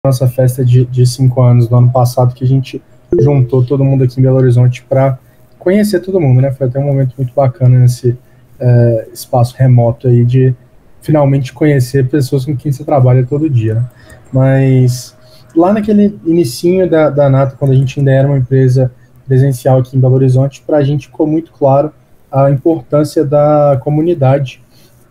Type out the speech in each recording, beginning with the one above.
nossa festa de 5 anos do ano passado, que a gente juntou todo mundo aqui em Belo Horizonte para conhecer todo mundo, né? Foi até um momento muito bacana nesse espaço remoto aí de finalmente conhecer pessoas com quem você trabalha todo dia, né? Mas lá naquele inicinho da Nata, quando a gente ainda era uma empresa presencial aqui em Belo Horizonte, para a gente ficou muito claro a importância da comunidade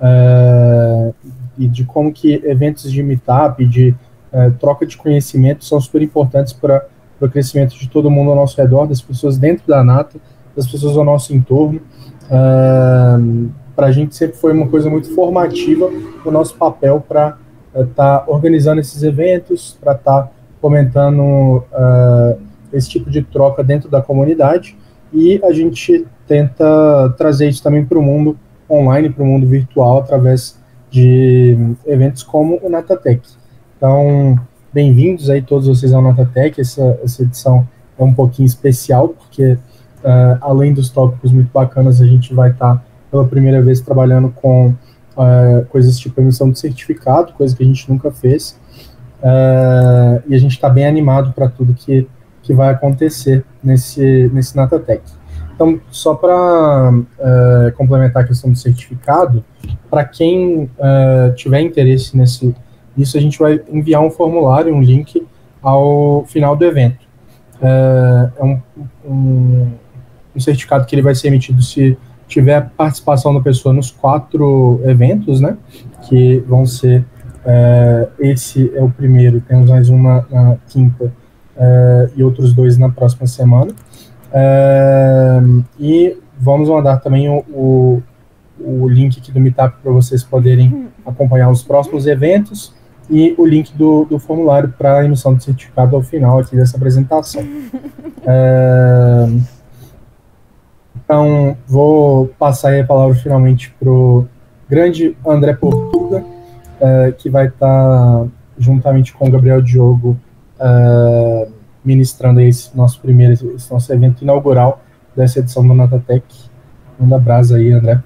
e de como que eventos de meetup, de troca de conhecimento são super importantes para o crescimento de todo mundo ao nosso redor, das pessoas dentro da Nata, das pessoas ao nosso entorno. Para a gente sempre foi uma coisa muito formativa o nosso papel para estar organizando esses eventos, para estar fomentando esse tipo de troca dentro da comunidade, e a gente tenta trazer isso também para o mundo online, para o mundo virtual, através de eventos como o Natatech. Então, bem-vindos aí todos vocês ao Natatech. Essa edição é um pouquinho especial, porque além dos tópicos muito bacanas, a gente vai estar pela primeira vez trabalhando com coisas tipo emissão de certificado, coisa que a gente nunca fez, e a gente está bem animado para tudo que vai acontecer nesse Natatech. Então, só para complementar a questão do certificado, para quem tiver interesse nisso, a gente vai enviar um formulário, um link ao final do evento. É um certificado que ele vai ser emitido se tiver participação da pessoa nos 4 eventos, né? Que vão ser, esse é o primeiro, temos mais um na quinta e outros 2 na próxima semana. E vamos mandar também o link aqui do Meetup para vocês poderem acompanhar os próximos eventos e o link do formulário para a emissão do certificado ao final aqui dessa apresentação. Então, vou passar aí a palavra finalmente para o grande André Portuga, que vai estar juntamente com o Gabriel Diogo ministrando aí esse nosso evento inaugural dessa edição do Natatech. Manda brasa aí, André.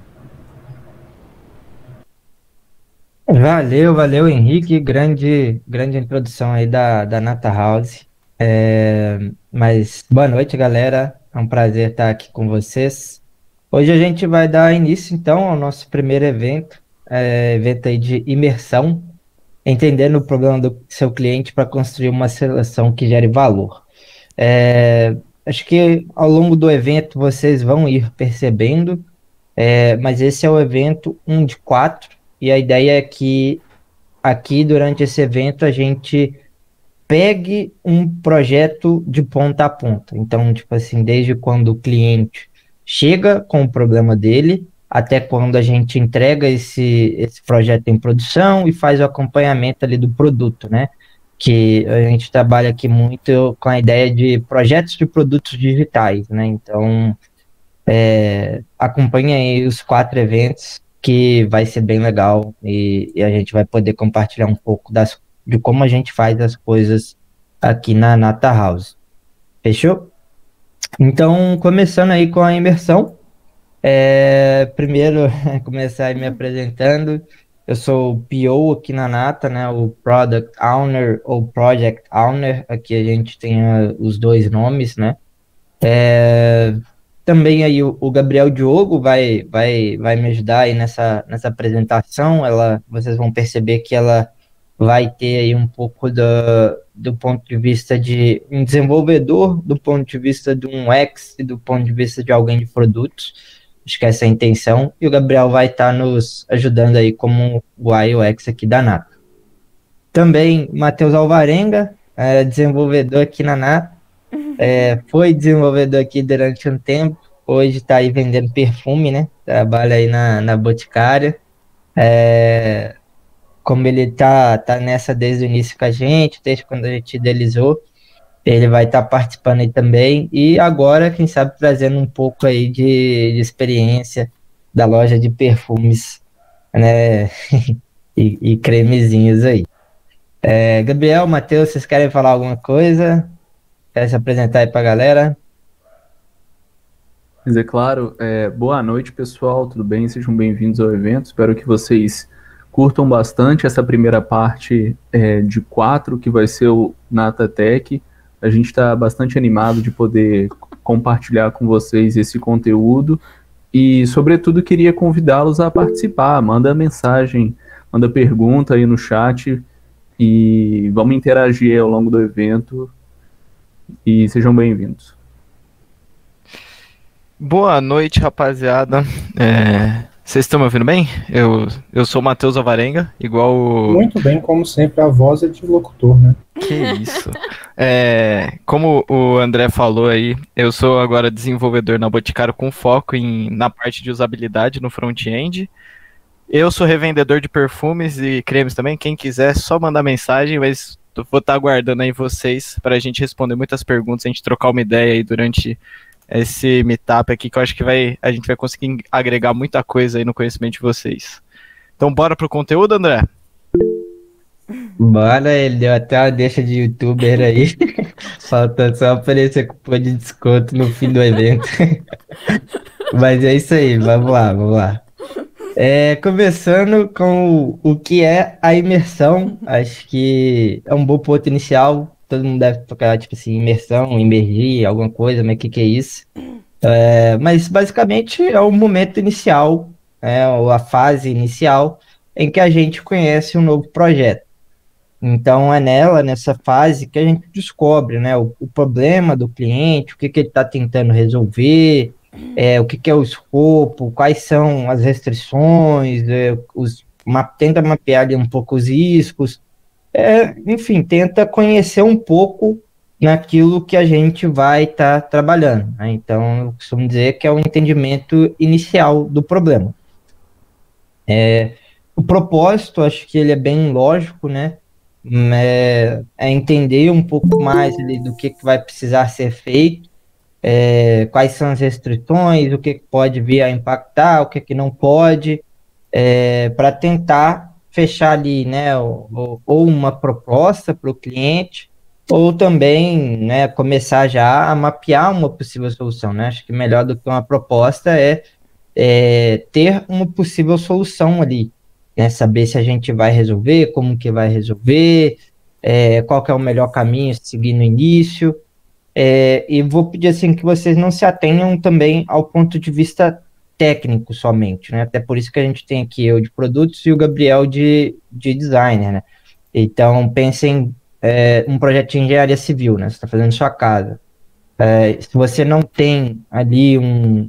Valeu, Henrique. Grande introdução aí da Nata House. Mas boa noite, galera. É um prazer estar aqui com vocês. Hoje a gente vai dar início, então, ao nosso primeiro evento, evento aí de imersão, entendendo o problema do seu cliente para construir uma solução que gere valor. Acho que ao longo do evento vocês vão ir percebendo, mas esse é o evento 1 de 4, e a ideia é que aqui durante esse evento a gente pegue um projeto de ponta a ponta. Então, tipo assim, desde quando o cliente chega com o problema dele, até quando a gente entrega esse projeto em produção e faz o acompanhamento ali do produto, né? Que a gente trabalha aqui muito com a ideia de projetos de produtos digitais, né? Então, acompanha aí os 4 eventos, que vai ser bem legal, e a gente vai poder compartilhar um pouco de como a gente faz as coisas aqui na Nata House. Fechou? Então, começando aí com a imersão, primeiro começar aí me apresentando. Eu sou o PO aqui na Nata, né? O Product Owner ou Project Owner. Aqui a gente tem os dois nomes, né? Também aí o Gabriel Diogo vai me ajudar aí nessa apresentação. Vocês vão perceber que ela vai ter aí um pouco do ponto de vista de um desenvolvedor, do ponto de vista de um UX e do ponto de vista de alguém de produtos. Acho que essa é a intenção. E o Gabriel vai estar nos ajudando aí como o UI UX aqui da Nata. Também Matheus Alvarenga, desenvolvedor aqui na Nata. Foi desenvolvedor aqui durante um tempo, hoje está aí vendendo perfume, né? Trabalha aí na Boticária. Como ele tá nessa desde o início com a gente, desde quando a gente idealizou, ele vai estar participando aí também. E agora, quem sabe, trazendo um pouco aí de experiência da loja de perfumes, né? E cremezinhos aí. Gabriel, Matheus, vocês querem falar alguma coisa? Quer se apresentar aí pra galera? Mas é claro, boa noite pessoal, tudo bem? Sejam bem-vindos ao evento. Espero que vocês curtam bastante essa primeira parte de 4, que vai ser o NataTech. A gente está bastante animado de poder compartilhar com vocês esse conteúdo e, sobretudo, queria convidá-los a participar. Manda mensagem, manda pergunta aí no chat e vamos interagir ao longo do evento e sejam bem-vindos. Boa noite, rapaziada. Vocês estão me ouvindo bem? Eu sou o Matheus Alvarenga, igual o... Muito bem, como sempre, a voz é de locutor, né? Que isso. Como o André falou aí, eu sou agora desenvolvedor na Boticário com foco na parte de usabilidade no front-end. Eu sou revendedor de perfumes e cremes também. Quem quiser, só mandar mensagem, mas vou estar aguardando aí vocês para a gente responder muitas perguntas, a gente trocar uma ideia aí durante esse meetup aqui, que eu acho que a gente vai conseguir agregar muita coisa aí no conhecimento de vocês. Então bora pro conteúdo, André? Bora, ele deu até uma deixa de youtuber aí. Falta só aparecer cupom de desconto no fim do evento. Mas é isso aí, vamos lá. Começando com o que é a imersão, acho que é um bom ponto inicial. Todo mundo deve tocar, tipo assim, imersão, imergir, alguma coisa, mas o que é isso? Mas basicamente é o momento inicial, ou a fase inicial, em que a gente conhece um novo projeto. Então é nessa fase que a gente descobre, né, o problema do cliente, o que ele está tentando resolver, o que é o escopo, quais são as restrições, tenta mapear ali um pouco os riscos, enfim, tenta conhecer um pouco naquilo que a gente vai estar trabalhando, né? Então, eu costumo dizer que é o entendimento inicial do problema. O propósito, acho que ele é bem lógico, né? É entender um pouco mais ali do que vai precisar ser feito, quais são as restrições, o que pode vir a impactar, o que não pode, para tentar fechar ali, né, ou uma proposta para o cliente, ou também, né, começar já a mapear uma possível solução, né? Acho que melhor do que uma proposta é ter uma possível solução ali, né? Saber se a gente vai resolver, como que vai resolver, qual que é o melhor caminho a seguir no início, e vou pedir assim que vocês não se atenham também ao ponto de vista técnico somente, né? Até por isso que a gente tem aqui eu de produtos e o Gabriel de designer, né? Então pensem um projeto de engenharia civil, né? Você está fazendo sua casa. Se você não tem ali um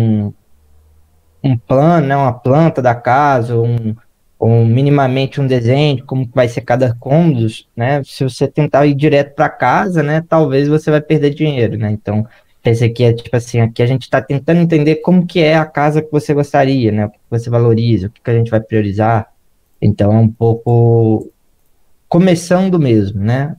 plano, né? Uma planta da casa, ou minimamente um desenho de como vai ser cada cômodo, né? Se você tentar ir direto para casa, né? Talvez você vai perder dinheiro, né? Então esse aqui é tipo assim, aqui a gente está tentando entender como que é a casa que você gostaria, né? O que você valoriza, o que a gente vai priorizar. Então é um pouco começando mesmo, né?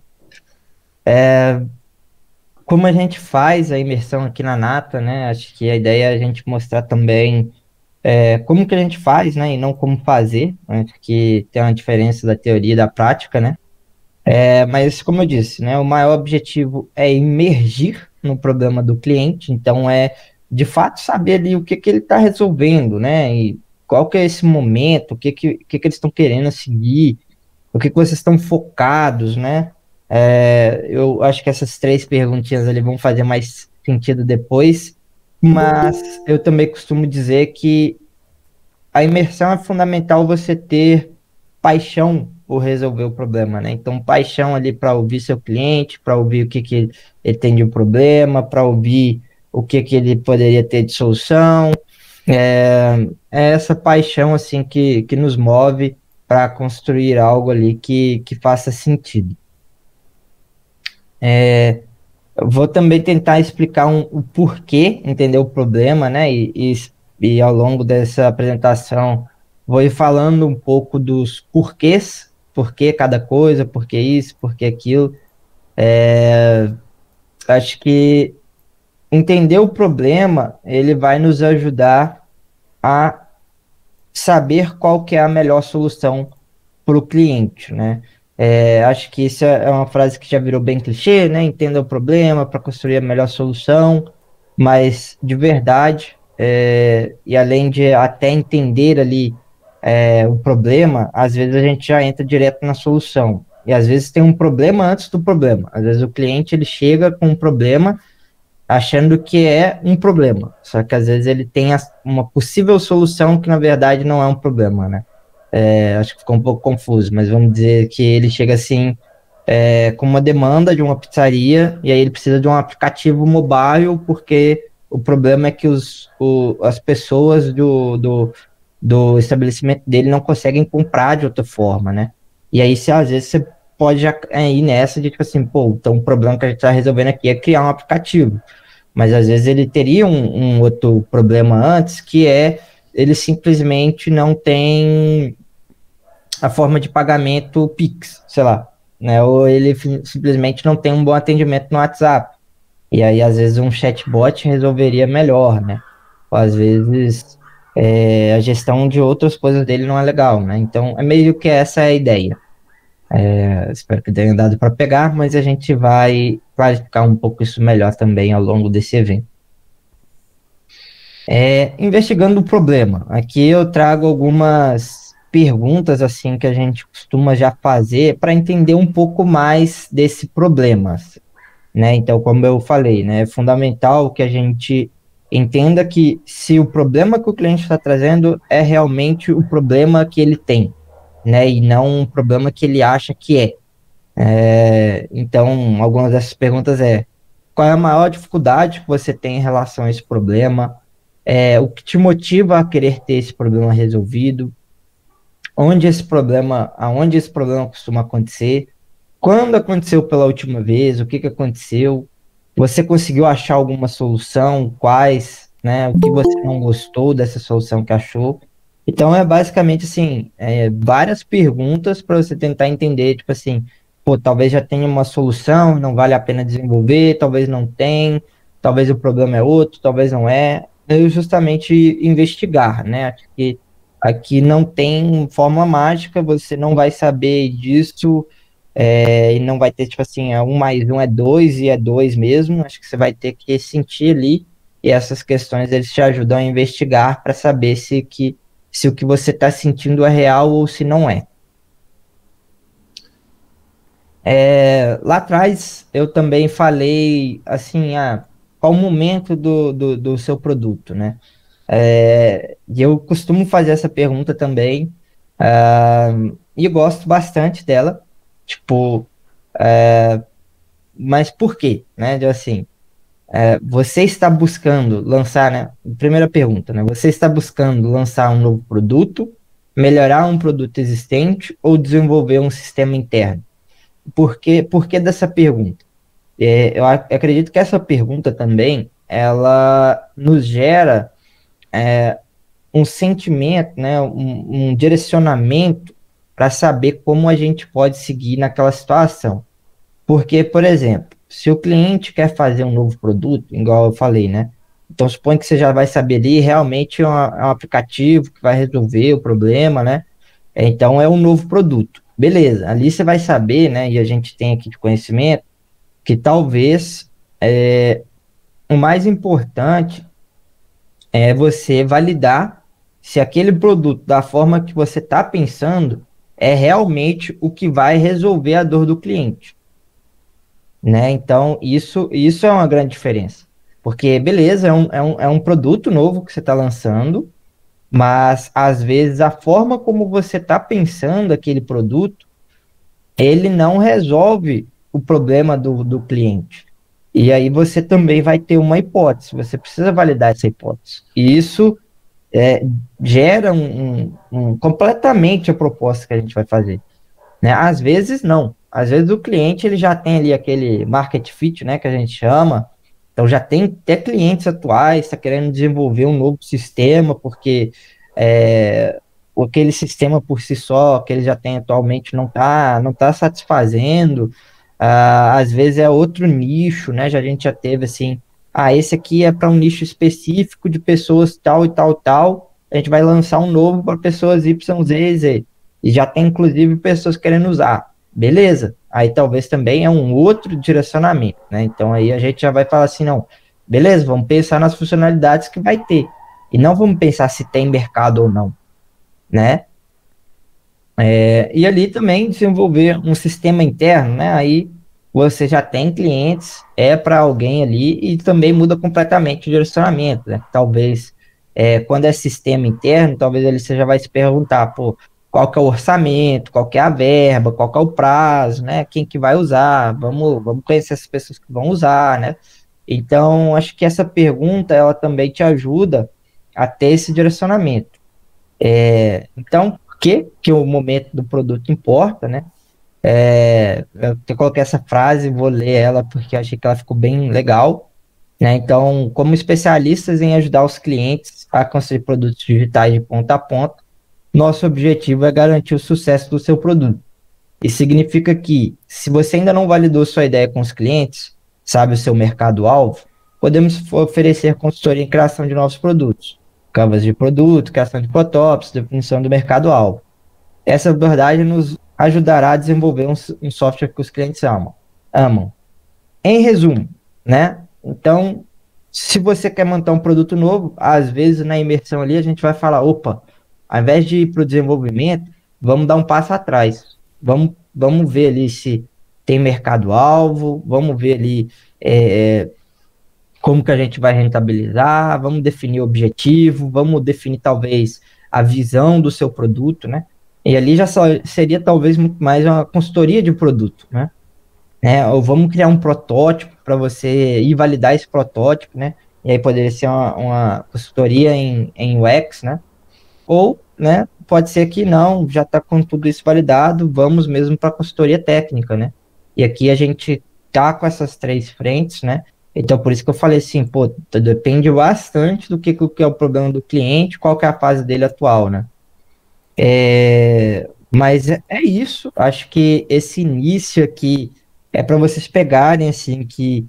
Como a gente faz a imersão aqui na Nata, né? Acho que a ideia é a gente mostrar também como que a gente faz, né? E não como fazer, né? Que tem uma diferença da teoria e da prática, né? Mas, como eu disse, né, o maior objetivo é imergir no problema do cliente, então de fato, saber ali o que ele está resolvendo, né, e qual que é esse momento, o que eles estão querendo seguir, o que vocês estão focados, né. Eu acho que essas 3 perguntinhas ali vão fazer mais sentido depois, mas eu também costumo dizer que a imersão é fundamental você ter paixão por resolver o problema, né? Então, paixão ali para ouvir seu cliente, para ouvir o que ele tem de problema, para ouvir o que ele poderia ter de solução. É essa paixão, assim, que nos move para construir algo ali que faça sentido. Eu vou também tentar explicar o porquê, entender o problema, né? E ao longo dessa apresentação vou ir falando um pouco dos porquês, por que cada coisa, por que isso, por que aquilo. Acho que entender o problema, ele vai nos ajudar a saber qual que é a melhor solução para o cliente, né? Acho que isso é uma frase que já virou bem clichê, né? Entenda o problema para construir a melhor solução, mas de verdade, e além de até entender ali o problema, às vezes a gente já entra direto na solução. E às vezes tem um problema antes do problema. Às vezes o cliente ele chega com um problema achando que é um problema. Só que às vezes ele tem uma possível solução que na verdade não é um problema, né? Acho que ficou um pouco confuso, mas vamos dizer que ele chega assim com uma demanda de uma pizzaria e aí ele precisa de um aplicativo mobile porque o problema é que as pessoas do estabelecimento dele não conseguem comprar de outra forma, né? E aí, às vezes, você pode ir nessa de, tipo assim, pô, então o problema que a gente está resolvendo aqui é criar um aplicativo. Mas, às vezes, ele teria um outro problema antes, que é ele simplesmente não tem a forma de pagamento Pix, sei lá, né? Ou ele simplesmente não tem um bom atendimento no WhatsApp. E aí, às vezes, um chatbot resolveria melhor, né? Ou, às vezes, a gestão de outras coisas dele não é legal, né? Então, é meio que essa é a ideia. Espero que tenha dado para pegar, mas a gente vai clarificar um pouco isso melhor também ao longo desse evento. Investigando o problema. Aqui eu trago algumas perguntas assim que a gente costuma já fazer para entender um pouco mais desse problema, né? Então, como eu falei, né, é fundamental que a gente entenda que se o problema que o cliente está trazendo é realmente o problema que ele tem, né, e não um problema que ele acha que é. Então, algumas dessas perguntas qual é a maior dificuldade que você tem em relação a esse problema? O que te motiva a querer ter esse problema resolvido? Aonde esse problema costuma acontecer? Quando aconteceu pela última vez? O que aconteceu? Você conseguiu achar alguma solução? Quais, né? O que você não gostou dessa solução que achou? Então, é basicamente, assim, várias perguntas para você tentar entender, tipo assim, pô, talvez já tenha uma solução, não vale a pena desenvolver, talvez não tem, talvez o problema é outro, talvez não é. Eu justamente investigar, né? Acho que aqui não tem fórmula mágica, você não vai saber disso, e não vai ter, tipo assim, 1 mais 1 é 2 e é 2 mesmo. Acho que você vai ter que sentir ali, e essas questões eles te ajudam a investigar para saber se o que você está sentindo é real ou se não é. Lá atrás eu também falei assim, qual o momento do seu produto, né? E eu costumo fazer essa pergunta também, e eu gosto bastante dela, tipo, mas por quê, né? Assim, você está buscando lançar, né? Primeira pergunta, né? Você está buscando lançar um novo produto, melhorar um produto existente ou desenvolver um sistema interno? Por que dessa pergunta? Eu acredito que essa pergunta também, ela nos gera um sentimento, né? Um direcionamento para saber como a gente pode seguir naquela situação. Porque, por exemplo, se o cliente quer fazer um novo produto, igual eu falei, né? Então, suponho que você já vai saber ali, realmente é um aplicativo que vai resolver o problema, né? Então, é um novo produto. Beleza, ali você vai saber, né? E a gente tem aqui de conhecimento, que talvez o mais importante é você validar se aquele produto, da forma que você está pensando, é realmente o que vai resolver a dor do cliente. Né? Então, isso é uma grande diferença. Porque, beleza, é um produto novo que você está lançando, mas, às vezes, a forma como você está pensando aquele produto, ele não resolve o problema do cliente. E aí você também vai ter uma hipótese, você precisa validar essa hipótese. E isso gera completamente a proposta que a gente vai fazer. Né? Às vezes não. Às vezes o cliente ele já tem ali aquele market fit, né, que a gente chama. Então já tem até clientes atuais, está querendo desenvolver um novo sistema, porque aquele sistema por si só, que ele já tem atualmente, não tá satisfazendo. Às vezes é outro nicho, né? A gente já teve assim, esse aqui é para um nicho específico de pessoas tal e tal, tal. A gente vai lançar um novo para pessoas Y, Z e Z. E já tem, inclusive, pessoas querendo usar. Beleza. Aí talvez também é um outro direcionamento, né? Então aí a gente já vai falar assim, não, beleza, vamos pensar nas funcionalidades que vai ter. E não vamos pensar se tem mercado ou não, né? E ali também desenvolver um sistema interno, né? Aí você já tem clientes, é para alguém ali e também muda completamente o direcionamento, né? Talvez quando é sistema interno, talvez ele você já vai se perguntar, pô, qual que é o orçamento, qual que é a verba, qual que é o prazo, né? Quem que vai usar? Vamos conhecer as pessoas que vão usar, né? Então, acho que essa pergunta, ela também te ajuda a ter esse direcionamento. Então, por que o momento do produto importa, né? Eu coloquei essa frase, vou ler ela porque eu achei que ela ficou bem legal, né? Então, como especialistas em ajudar os clientes a construir produtos digitais de ponta a ponta, nosso objetivo é garantir o sucesso do seu produto. Isso significa que, se você ainda não validou sua ideia com os clientes, sabe o seu mercado-alvo, podemos oferecer consultoria em criação de novos produtos, canvas de produto, criação de protótipos, definição do mercado-alvo. Essa abordagem nos ajudará a desenvolver um software que os clientes amam. Em resumo, né? Então, se você quer montar um produto novo, às vezes na imersão ali a gente vai falar, opa, ao invés de ir para o desenvolvimento, vamos dar um passo atrás. Vamos ver ali se tem mercado-alvo, vamos ver ali como que a gente vai rentabilizar, vamos definir o objetivo, vamos definir talvez a visão do seu produto, né? E ali já seria talvez muito mais uma consultoria de produto, né? Ou vamos criar um protótipo para você ir validar esse protótipo, né? E aí poderia ser uma consultoria em UX, né? Ou, né, pode ser que não, já está com tudo isso validado, vamos mesmo para a consultoria técnica, né? E aqui a gente tá com essas três frentes, né? Então, por isso que eu falei assim, pô, depende bastante do que é o problema do cliente, qual que é a fase dele atual, né? Mas é isso, acho que esse início aqui é para vocês pegarem, assim, que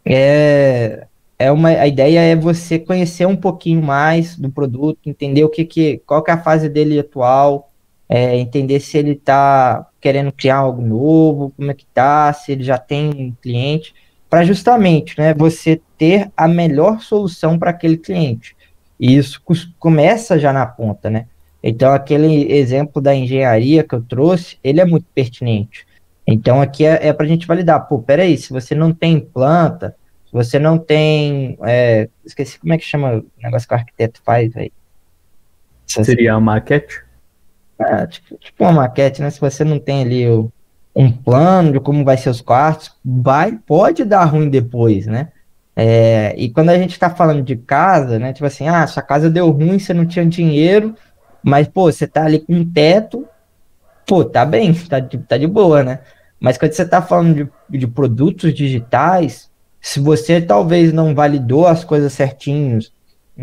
a ideia é você conhecer um pouquinho mais do produto, entender qual que é a fase dele atual, entender se ele está querendo criar algo novo, como é que tá, se ele já tem um cliente, para justamente, né, você ter a melhor solução para aquele cliente. E isso começa já na ponta, né? Então, aquele exemplo da engenharia que eu trouxe, ele é muito pertinente. Então, aqui é para a gente validar. Pô, peraí, se você não tem planta, se você não tem... esqueci como é que chama o negócio que o arquiteto faz aí. Seria a maquete? Tipo uma maquete, né? Se você não tem ali um plano de como vai ser os quartos, pode dar ruim depois, né? E quando a gente está falando de casa, né? Tipo assim, sua casa deu ruim, você não tinha dinheiro, mas, pô, você tá ali com um teto, pô, tá bem, tá de boa, né? Mas quando você tá falando de produtos digitais, se você talvez não validou as coisas certinhos,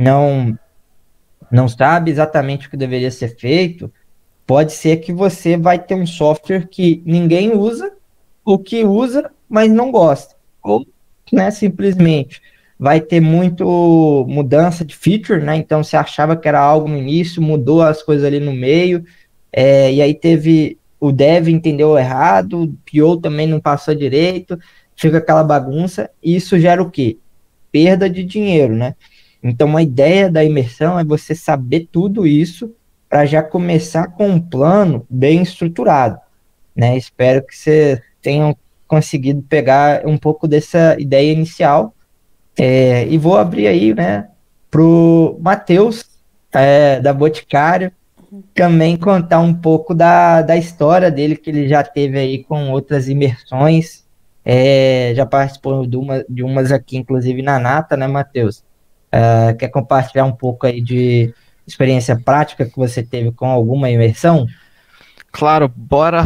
não sabe exatamente o que deveria ser feito, pode ser que você vai ter um software que ninguém usa, ou que usa, mas não gosta. Ou, né, simplesmente vai ter muito mudança de feature, né? Então você achava que era algo no início, mudou as coisas ali no meio, e aí teve o dev entendeu errado, o PO também não passou direito, fica aquela bagunça, e isso gera o quê? Perda de dinheiro, né? Então a ideia da imersão é você saber tudo isso para já começar com um plano bem estruturado, né? Espero que vocês tenham conseguido pegar um pouco dessa ideia inicial, e vou abrir aí, né, pro Matheus, da Boticário, também contar um pouco da história dele, que ele já teve aí com outras imersões, já participou de umas aqui, inclusive na Nata, né, Matheus? Quer compartilhar um pouco aí de experiência prática que você teve com alguma imersão? Claro, bora.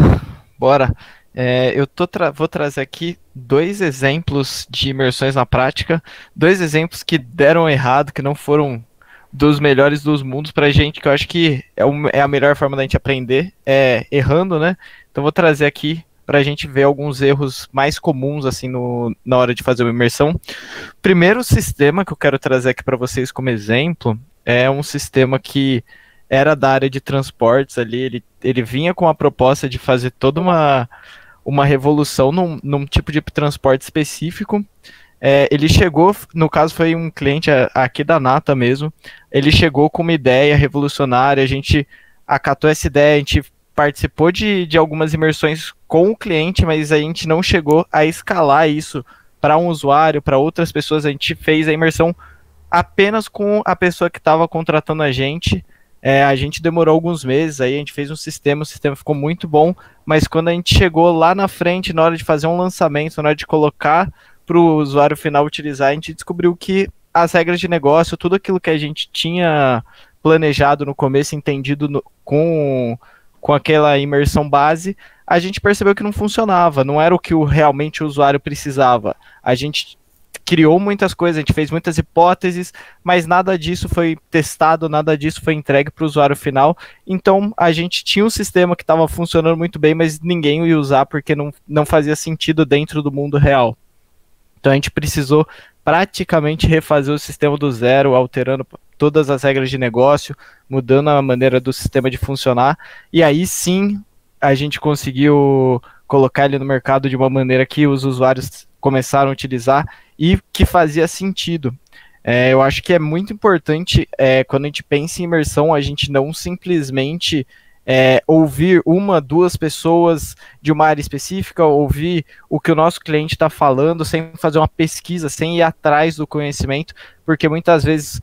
Vou trazer aqui 2 exemplos de imersões na prática, 2 exemplos que deram errado, que não foram dos melhores dos mundos pra gente, que eu acho que é a melhor forma da gente aprender, errando, né? Então vou trazer aqui pra gente ver alguns erros mais comuns, assim, na hora de fazer uma imersão. Primeiro sistema que eu quero trazer aqui para vocês como exemplo é um sistema que era da área de transportes ali, ele vinha com a proposta de fazer toda uma revolução num tipo de transporte específico. Ele chegou, no caso foi um cliente aqui da Nata mesmo, ele chegou com uma ideia revolucionária, a gente acatou essa ideia, a gente participou de algumas imersões com o cliente, mas a gente não chegou a escalar isso para um usuário, para outras pessoas. A gente fez a imersão apenas com a pessoa que estava contratando a gente. A gente demorou alguns meses, aí a gente fez um sistema, o sistema ficou muito bom, mas quando a gente chegou lá na frente, na hora de fazer um lançamento, na hora de colocar para o usuário final utilizar, a gente descobriu que as regras de negócio, tudo aquilo que a gente tinha planejado no começo, entendido com aquela imersão base, a gente percebeu que não funcionava, não era o que realmente o usuário precisava. A gente criou muitas coisas, a gente fez muitas hipóteses, mas nada disso foi testado, nada disso foi entregue para o usuário final. Então a gente tinha um sistema que estava funcionando muito bem, mas ninguém ia usar porque não fazia sentido dentro do mundo real. Então a gente precisou praticamente refazer o sistema do zero, alterando todas as regras de negócio, mudando a maneira do sistema de funcionar, e aí sim a gente conseguiu colocar ele no mercado de uma maneira que os usuários começaram a utilizar e que fazia sentido. Eu acho que é muito importante, quando a gente pensa em imersão, a gente não simplesmente ouvir uma, duas pessoas de uma área específica, ouvir o que o nosso cliente está falando, sem fazer uma pesquisa, sem ir atrás do conhecimento, porque muitas vezes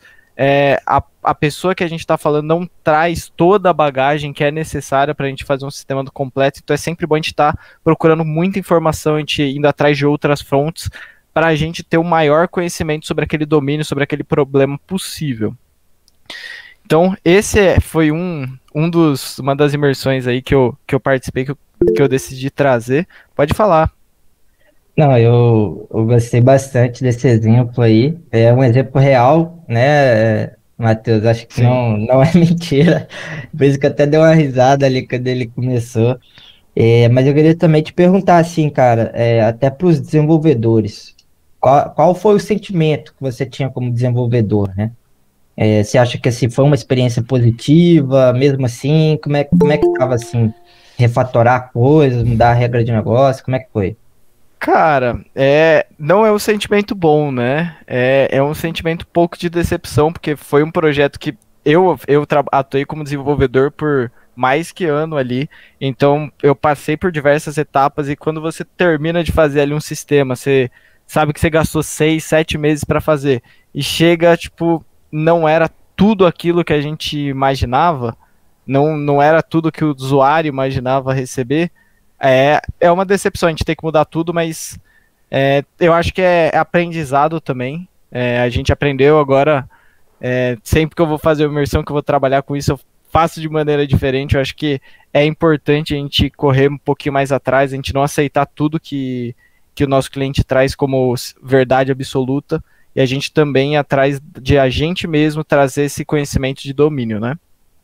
a pessoa que a gente está falando não traz toda a bagagem que é necessária para a gente fazer um sistema completo, então é sempre bom a gente estar procurando muita informação, a gente indo atrás de outras fontes, para a gente ter o maior conhecimento sobre aquele domínio, sobre aquele problema possível. Então, esse foi uma das imersões aí que eu participei, que eu decidi trazer. Pode falar. Não, eu gostei bastante desse exemplo aí. É um exemplo real, né, Matheus? Acho que não é mentira. Por isso que eu até dei uma risada ali quando ele começou. Mas eu queria também te perguntar assim, cara, até para os desenvolvedores, qual foi o sentimento que você tinha como desenvolvedor, né? Você acha que assim, foi uma experiência positiva, mesmo assim? Como é que estava assim, refatorar coisas, mudar a regra de negócio, como é que foi? Cara, não é um sentimento bom, né? É um sentimento pouco de decepção, porque foi um projeto que eu atuei como desenvolvedor por mais que ano ali, então eu passei por diversas etapas e quando você termina de fazer ali um sistema, você sabe que você gastou 6, 7 meses para fazer e chega, tipo, não era tudo aquilo que a gente imaginava, não era tudo que o usuário imaginava receber, é uma decepção, a gente tem que mudar tudo, mas eu acho que é aprendizado também, a gente aprendeu agora, sempre que eu vou fazer uma imersão, que eu vou trabalhar com isso, eu faço de maneira diferente. Eu acho que é importante a gente correr um pouquinho mais atrás, a gente não aceitar tudo que o nosso cliente traz como verdade absoluta, e a gente também ir atrás de a gente mesmo trazer esse conhecimento de domínio, né?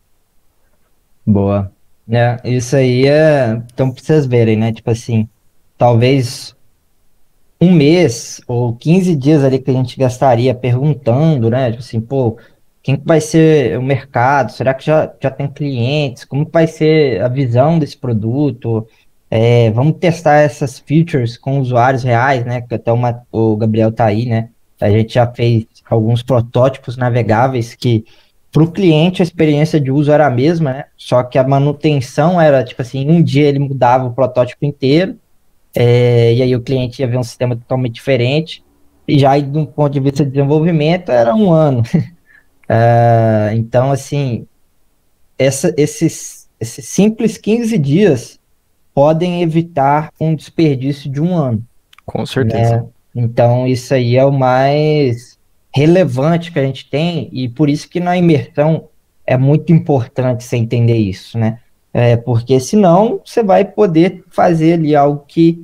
Boa. Isso aí então pra vocês verem, né? Tipo assim, talvez um mês ou 15 dias ali que a gente gastaria perguntando, né? Tipo assim, pô, quem que vai ser o mercado? Será que já tem clientes? Como que vai ser a visão desse produto? Vamos testar essas features com usuários reais, né? Que até o Gabriel tá aí, né? A gente já fez alguns protótipos navegáveis que para o cliente a experiência de uso era a mesma, né? Só que a manutenção era, tipo assim, um dia ele mudava o protótipo inteiro, e aí o cliente ia ver um sistema totalmente diferente, e já do ponto de vista de desenvolvimento era um ano. Então, assim, esses simples 15 dias podem evitar um desperdício de um ano. Com certeza. Né? Então, isso aí é o mais relevante que a gente tem, e por isso que na imersão é muito importante você entender isso, né? Porque senão você vai poder fazer ali algo que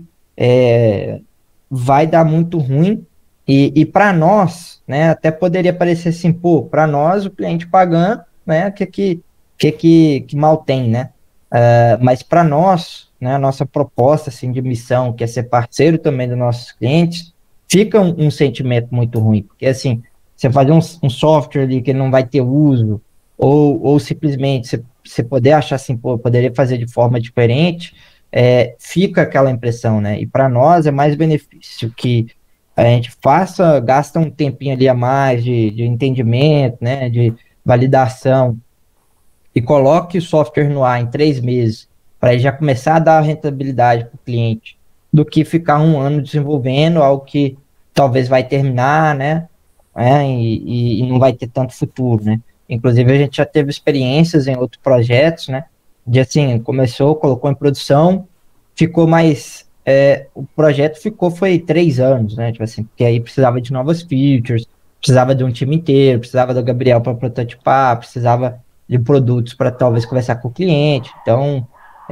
vai dar muito ruim, e para nós, né, até poderia parecer assim, pô, para nós o cliente pagando, né, que mal tem, né? Mas para nós, né, a nossa proposta assim, de missão, que é ser parceiro também dos nossos clientes, fica um sentimento muito ruim, porque assim, você fazer um software ali que ele não vai ter uso, ou simplesmente você poder achar assim, pô, poderia fazer de forma diferente, fica aquela impressão, né? E para nós é mais benefício que a gente gasta um tempinho ali a mais de entendimento, né, de validação, e coloque o software no ar em 3 meses, para já começar a dar rentabilidade para o cliente, do que ficar um ano desenvolvendo algo que talvez vai terminar, né? E não vai ter tanto futuro, né? Inclusive, a gente já teve experiências em outros projetos, né? De assim, começou, colocou em produção, ficou mais. O projeto foi 3 anos, né? Tipo assim, porque aí precisava de novas features, precisava de um time inteiro, precisava do Gabriel para prototipar, precisava de produtos para talvez conversar com o cliente. Então,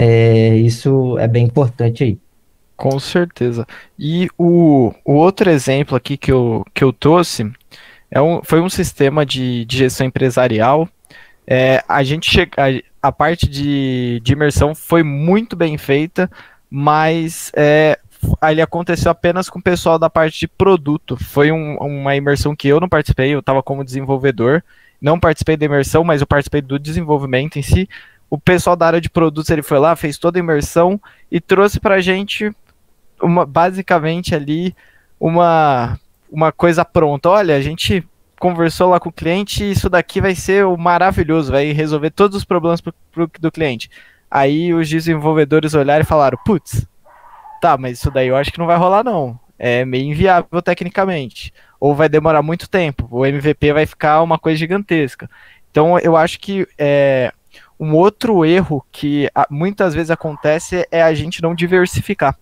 isso é bem importante aí. Com certeza. E o outro exemplo aqui que eu trouxe foi um sistema de gestão empresarial. A gente a parte de imersão foi muito bem feita, mas ele aconteceu apenas com o pessoal da parte de produto. Foi uma imersão que eu não participei, eu estava como desenvolvedor, não participei da imersão, mas eu participei do desenvolvimento em si. O pessoal da área de produtos, ele foi lá, fez toda a imersão e trouxe para a gente basicamente ali uma coisa pronta. Olha, a gente conversou lá com o cliente e isso daqui vai ser o maravilhoso, vai resolver todos os problemas do cliente. Aí os desenvolvedores olharam e falaram, putz, tá, mas isso daí eu acho que não vai rolar não. É meio inviável tecnicamente. Ou vai demorar muito tempo. O MVP vai ficar uma coisa gigantesca. Então eu acho que um outro erro que muitas vezes acontece é a gente não diversificar.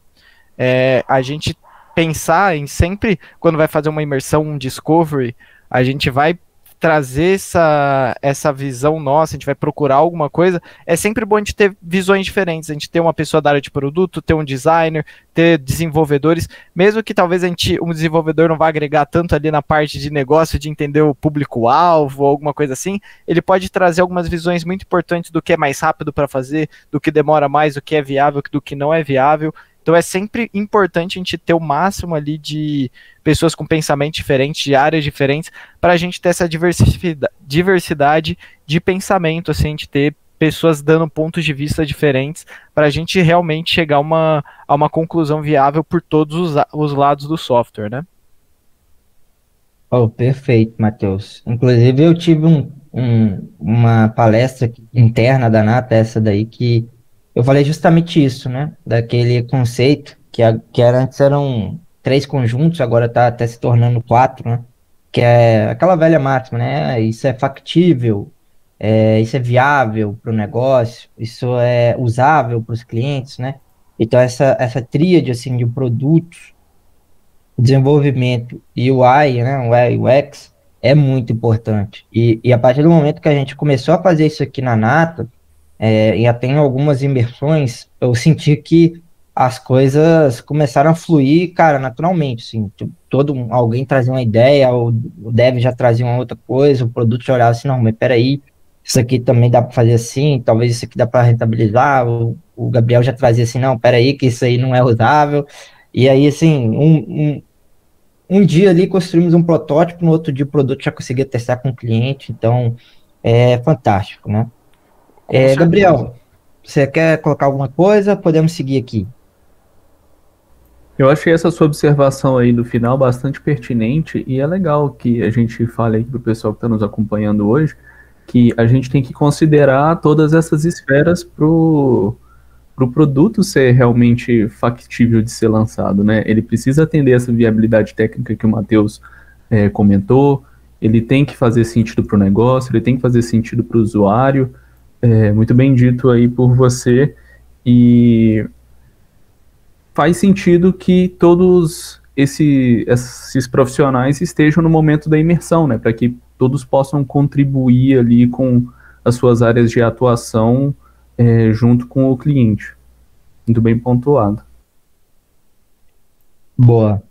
A gente pensar em sempre, quando vai fazer uma imersão, um discovery, a gente vai trazer essa visão nossa, a gente vai procurar alguma coisa. É sempre bom a gente ter visões diferentes, a gente ter uma pessoa da área de produto, ter um designer, ter desenvolvedores, mesmo que talvez um desenvolvedor não vá agregar tanto ali na parte de negócio, de entender o público-alvo, ou alguma coisa assim, ele pode trazer algumas visões muito importantes do que é mais rápido para fazer, do que demora mais, do que é viável, do que não é viável. Então é sempre importante a gente ter o máximo ali de pessoas com pensamento diferente, de áreas diferentes, para a gente ter essa diversidade de pensamento, assim, a gente ter pessoas dando pontos de vista diferentes, para a gente realmente chegar a uma conclusão viável por todos os lados do software, né? Oh, perfeito, Matheus. Inclusive, eu tive uma palestra interna da Nata, essa daí, que eu falei justamente isso, né? Daquele conceito que antes eram 3 conjuntos, agora está até se tornando 4, né? Que é aquela velha máxima, né? Isso é factível, isso é viável para o negócio, isso é usável para os clientes, né? Então, essa tríade, assim, de produtos, desenvolvimento e UI, né? UI, UX, é muito importante. E a partir do momento que a gente começou a fazer isso aqui na Nata, e até em algumas imersões, eu senti que as coisas começaram a fluir, cara, naturalmente, assim, alguém trazia uma ideia, o dev já trazia uma outra coisa, o produto já olhava assim, não, mas peraí, isso aqui também dá para fazer assim, talvez isso aqui dá para rentabilizar, o Gabriel já trazia assim, não, peraí, que isso aí não é usável, e aí, assim, um dia ali construímos um protótipo, no outro dia o produto já conseguia testar com o cliente, então é fantástico, né? Com certeza. Gabriel, você quer colocar alguma coisa? Podemos seguir aqui. Eu achei essa sua observação aí no final bastante pertinente e é legal que a gente fale aí para o pessoal que está nos acompanhando hoje que a gente tem que considerar todas essas esferas para o produto ser realmente factível de ser lançado, né? Ele precisa atender essa viabilidade técnica que o Matheus comentou, ele tem que fazer sentido para o negócio, ele tem que fazer sentido para o usuário, muito bem dito aí por você, e faz sentido que todos esses profissionais estejam no momento da imersão, né, para que todos possam contribuir ali com as suas áreas de atuação junto com o cliente. Muito bem pontuado. Boa.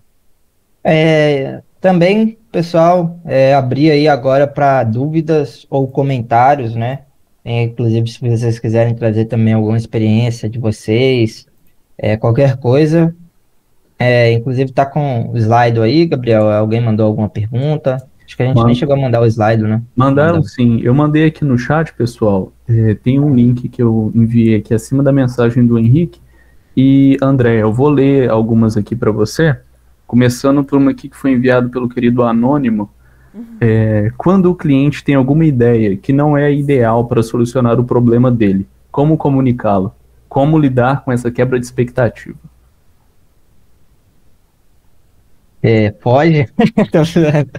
Também, pessoal, abrir aí agora para dúvidas ou comentários, né? Inclusive, se vocês quiserem trazer também alguma experiência de vocês, qualquer coisa. Inclusive, tá com o slide aí, Gabriel. Alguém mandou alguma pergunta? Acho que a gente nem chegou a mandar o slide, né? Mandaram sim. Eu mandei aqui no chat, pessoal. Tem um link que eu enviei aqui acima da mensagem do Henrique. E, André, eu vou ler algumas aqui para você, começando por uma aqui que foi enviado pelo querido Anônimo. Quando o cliente tem alguma ideia que não é ideal para solucionar o problema dele, como comunicá-lo? como lidar com essa quebra de expectativa? Pode? Tô zoando.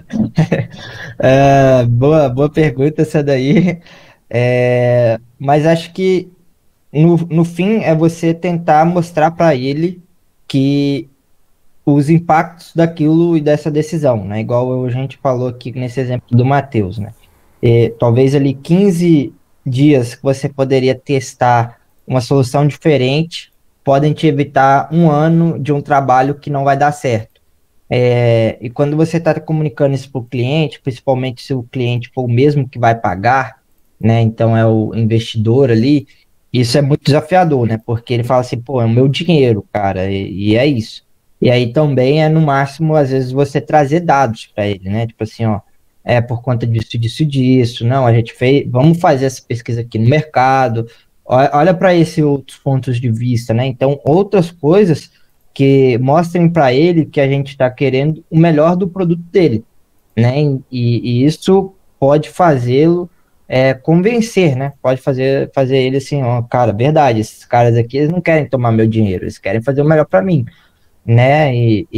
Boa pergunta essa daí. Mas acho que no fim é você tentar mostrar para ele que os impactos daquilo e dessa decisão, né? Igual a gente falou aqui nesse exemplo do Matheus, né? Talvez ali 15 dias que você poderia testar uma solução diferente podem te evitar um ano de um trabalho que não vai dar certo. E quando você está comunicando isso para o cliente, principalmente se o cliente for o mesmo que vai pagar, né? Então é o investidor ali, isso é muito desafiador, né? Porque ele fala assim, pô, é o meu dinheiro, cara, e é isso. E aí também é no máximo, às vezes, você trazer dados para ele, né? Tipo assim, ó, é por conta disso, disso, disso. Não, a gente fez, vamos fazer essa pesquisa aqui no mercado. Olha para esses outros pontos de vista, né? Então, outras coisas que mostrem para ele que a gente está querendo o melhor do produto dele, né? E isso pode fazê-lo convencer, né? Pode fazer ele assim, ó, cara, verdade, esses caras aqui, eles não querem tomar meu dinheiro, eles querem fazer o melhor para mim, né?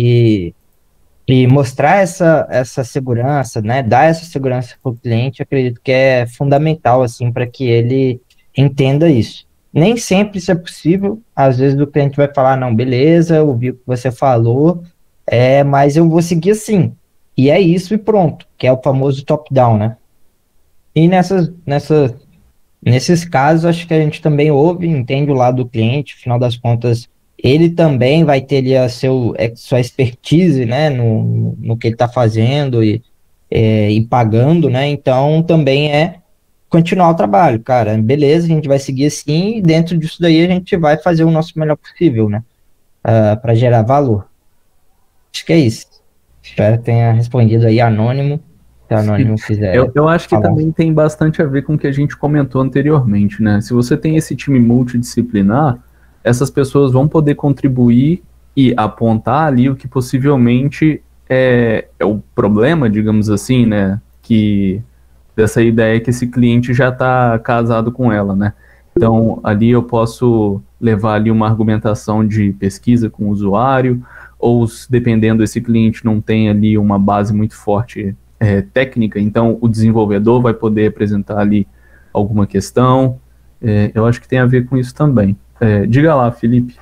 E mostrar essa segurança, né? Dar essa segurança para o cliente, acredito que é fundamental, assim, para que ele entenda isso. Nem sempre isso é possível, às vezes o cliente vai falar, não, beleza, eu ouvi o que você falou, mas eu vou seguir assim. E é isso e pronto, que é o famoso top-down, né? E nesses casos, acho que a gente também ouve, entende o lado do cliente, afinal das contas, ele também vai ter ali sua expertise, né, no que ele está fazendo e pagando, né? Então também é continuar o trabalho, cara. Beleza, a gente vai seguir assim, e dentro disso daí a gente vai fazer o nosso melhor possível, né? Para gerar valor. Acho que é isso. Espero que tenha respondido aí anônimo. Se o anônimo quiser Eu acho que falar. também tem bastante a ver com o que a gente comentou anteriormente, né? Se você tem esse time multidisciplinar, essas pessoas vão poder contribuir e apontar ali o que possivelmente é o problema, digamos assim, né? Que dessa ideia que esse cliente já está casado com ela, né? Então, ali eu posso levar ali uma argumentação de pesquisa com o usuário, ou dependendo, esse cliente não tem ali uma base muito forte técnica, então o desenvolvedor vai poder apresentar ali alguma questão. Eu acho que tem a ver com isso também. Diga lá, Felipe.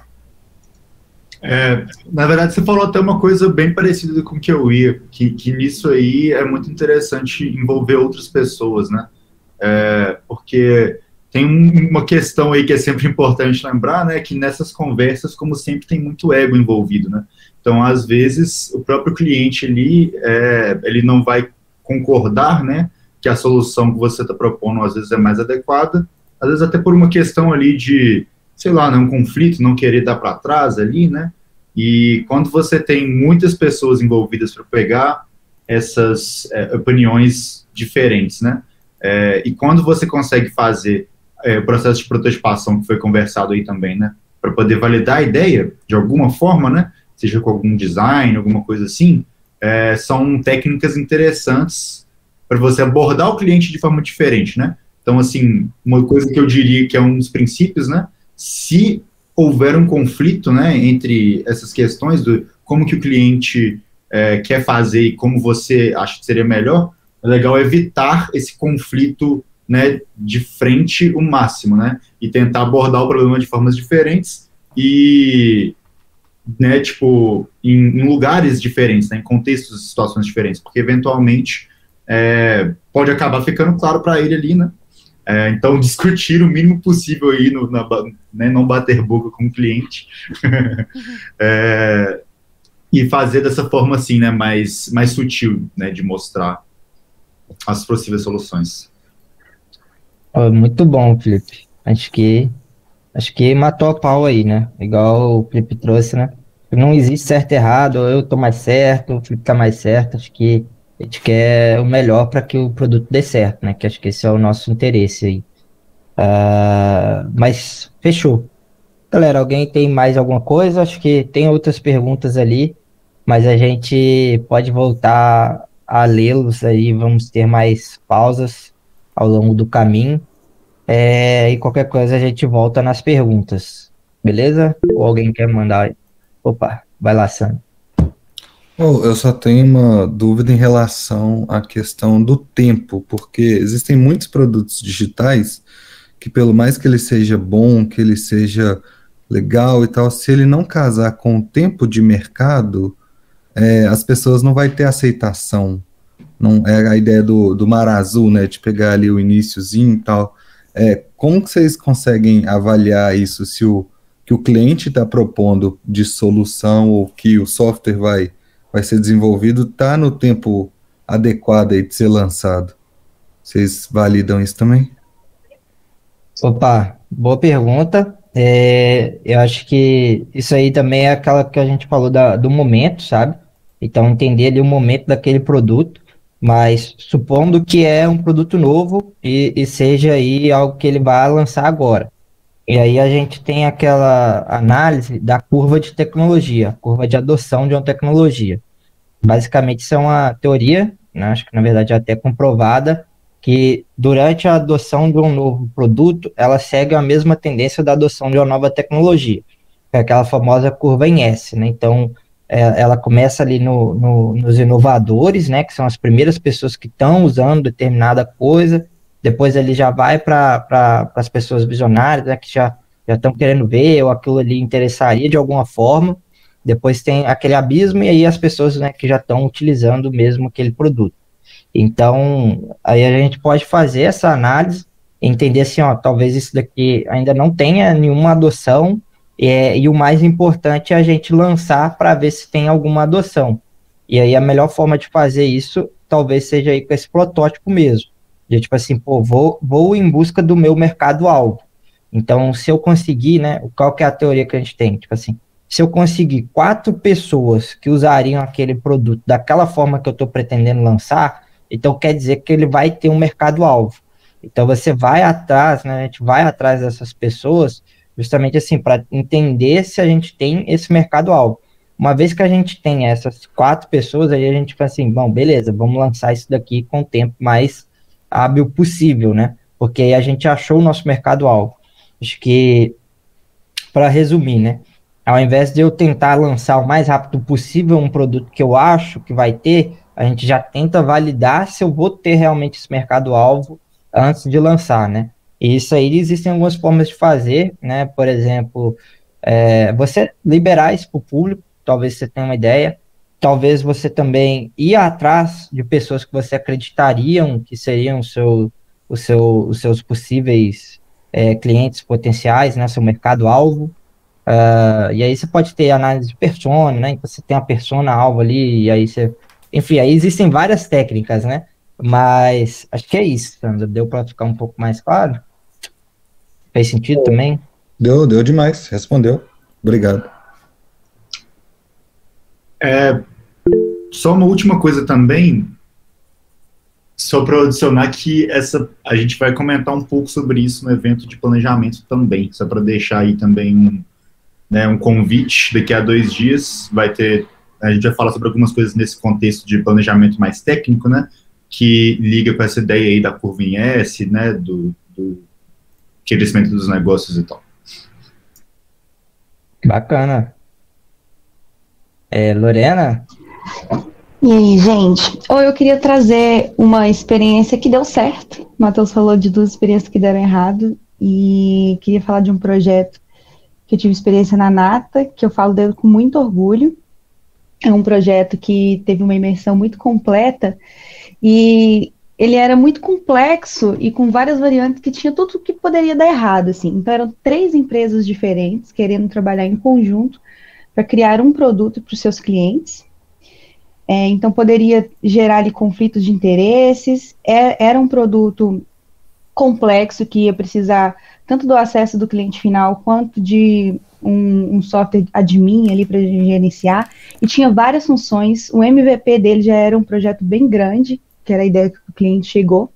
Na verdade, você falou até uma coisa bem parecida com o que eu ia, que nisso aí é muito interessante envolver outras pessoas, né? Porque tem uma questão aí que é sempre importante lembrar, né? Que nessas conversas, como sempre, tem muito ego envolvido, né? Então, às vezes, o próprio cliente ali, ele não vai concordar, né? Que a solução que você está propondo, às vezes, é mais adequada, às vezes até por uma questão ali de, sei lá, né, um conflito, não querer dar para trás ali, né? E quando você tem muitas pessoas envolvidas para pegar essas opiniões diferentes, né? E quando você consegue fazer o processo de prototipação que foi conversado aí também, né? Para poder validar a ideia de alguma forma, né? Seja com algum design, alguma coisa assim, são técnicas interessantes para você abordar o cliente de forma diferente, né? Então, assim, uma coisa que eu diria que é um dos princípios, né? Se houver um conflito, né, entre essas questões do como que o cliente quer fazer e como você acha que seria melhor, é legal evitar esse conflito, né, de frente o máximo, né? E tentar abordar o problema de formas diferentes e, né, tipo, em lugares diferentes, né, em contextos e situações diferentes, porque eventualmente pode acabar ficando claro para ele ali, né? Então, discutir o mínimo possível aí, né, não bater boca com o cliente, e fazer dessa forma assim, né, mais sutil, né, de mostrar as possíveis soluções. Muito bom, Felipe. Acho que matou a pau aí, né? Igual o Felipe trouxe, né? Não existe certo e errado, ou eu tô mais certo, o Felipe tá mais certo. Acho que a gente quer o melhor para que o produto dê certo, né? Que acho que esse é o nosso interesse aí. Mas fechou. Galera, alguém tem mais alguma coisa? Acho que tem outras perguntas ali, mas a gente pode voltar a lê-los aí. Vamos ter mais pausas ao longo do caminho. E qualquer coisa a gente volta nas perguntas, beleza? Ou alguém quer mandar? Opa, vai lá, Sandro. Eu só tenho uma dúvida em relação à questão do tempo, porque existem muitos produtos digitais que, pelo mais que ele seja bom, que ele seja legal e tal, se ele não casar com o tempo de mercado, as pessoas não vai ter aceitação. Não é a ideia do mar azul, né, de pegar ali o iniciozinho e tal. Como que vocês conseguem avaliar isso, se o que o cliente está propondo de solução ou que o software vai ser desenvolvido está no tempo adequado aí de ser lançado? Vocês validam isso também? Opa, boa pergunta. Eu acho que isso aí também é aquela que a gente falou do momento, sabe? Então, entender ali o momento daquele produto, mas supondo que é um produto novo e seja aí algo que ele vai lançar agora. E aí a gente tem aquela análise da curva de tecnologia, curva de adoção de uma tecnologia. Basicamente, isso é uma teoria, né, acho que na verdade é até comprovada, que durante a adoção de um novo produto, ela segue a mesma tendência da adoção de uma nova tecnologia, que é aquela famosa curva em S, né? Então, ela começa ali nos inovadores, né, que são as primeiras pessoas que estão usando determinada coisa, depois ele já vai para as pessoas visionárias, né, que já estão querendo ver, ou aquilo ali interessaria de alguma forma, depois tem aquele abismo, e aí as pessoas, né, que já estão utilizando mesmo aquele produto. Então, aí a gente pode fazer essa análise, entender assim, ó, talvez isso daqui ainda não tenha nenhuma adoção, e o mais importante é a gente lançar para ver se tem alguma adoção. E aí a melhor forma de fazer isso, talvez seja aí com esse protótipo mesmo. De tipo assim, pô, vou em busca do meu mercado-alvo. Então, se eu conseguir, né, qual que é a teoria que a gente tem? Tipo assim, se eu conseguir 4 pessoas que usariam aquele produto daquela forma que eu estou pretendendo lançar, então quer dizer que ele vai ter um mercado-alvo. Então você vai atrás, né, a gente vai atrás dessas pessoas, justamente assim, para entender se a gente tem esse mercado-alvo. Uma vez que a gente tem essas 4 pessoas, aí a gente fala assim, bom, beleza, vamos lançar isso daqui com o tempo mais hábil possível, né? Porque aí a gente achou o nosso mercado-alvo. Acho que, para resumir, né? Ao invés de eu tentar lançar o mais rápido possível um produto que eu acho que vai ter, a gente já tenta validar se eu vou ter realmente esse mercado-alvo antes de lançar, né? E isso aí existem algumas formas de fazer, né? Por exemplo, você liberar isso para o público, talvez você tenha uma ideia, talvez você também ir atrás de pessoas que você acreditariam que seriam os seus possíveis clientes potenciais, né? Seu mercado-alvo. E aí você pode ter análise de persona, né? Então você tem a persona-alvo ali, e aí você... Enfim, aí existem várias técnicas, né? Mas acho que é isso, Sandra. Deu para ficar um pouco mais claro? Fez sentido também? Deu demais, respondeu. Obrigado. Só uma última coisa também, só para adicionar que a gente vai comentar um pouco sobre isso no evento de planejamento também, só para deixar aí também um convite. Daqui a 2 dias a gente vai falar sobre algumas coisas nesse contexto de planejamento mais técnico, né, que liga com essa ideia aí da curva em S, né, do crescimento dos negócios e tal. Bacana. Lorena? E aí, gente? Eu queria trazer uma experiência que deu certo. O Matheus falou de 2 experiências que deram errado, e queria falar de um projeto que eu tive experiência na Nata, que eu falo dele com muito orgulho. É um projeto que teve uma imersão muito completa, e ele era muito complexo e com várias variantes que tinha tudo que poderia dar errado, assim. Então eram 3 empresas diferentes querendo trabalhar em conjunto para criar um produto para os seus clientes. Então poderia gerar ali conflitos de interesses. Era um produto complexo que ia precisar tanto do acesso do cliente final quanto de um software admin ali para gerenciar, e tinha várias funções. O MVP dele já era um projeto bem grande, que era a ideia que o cliente chegou.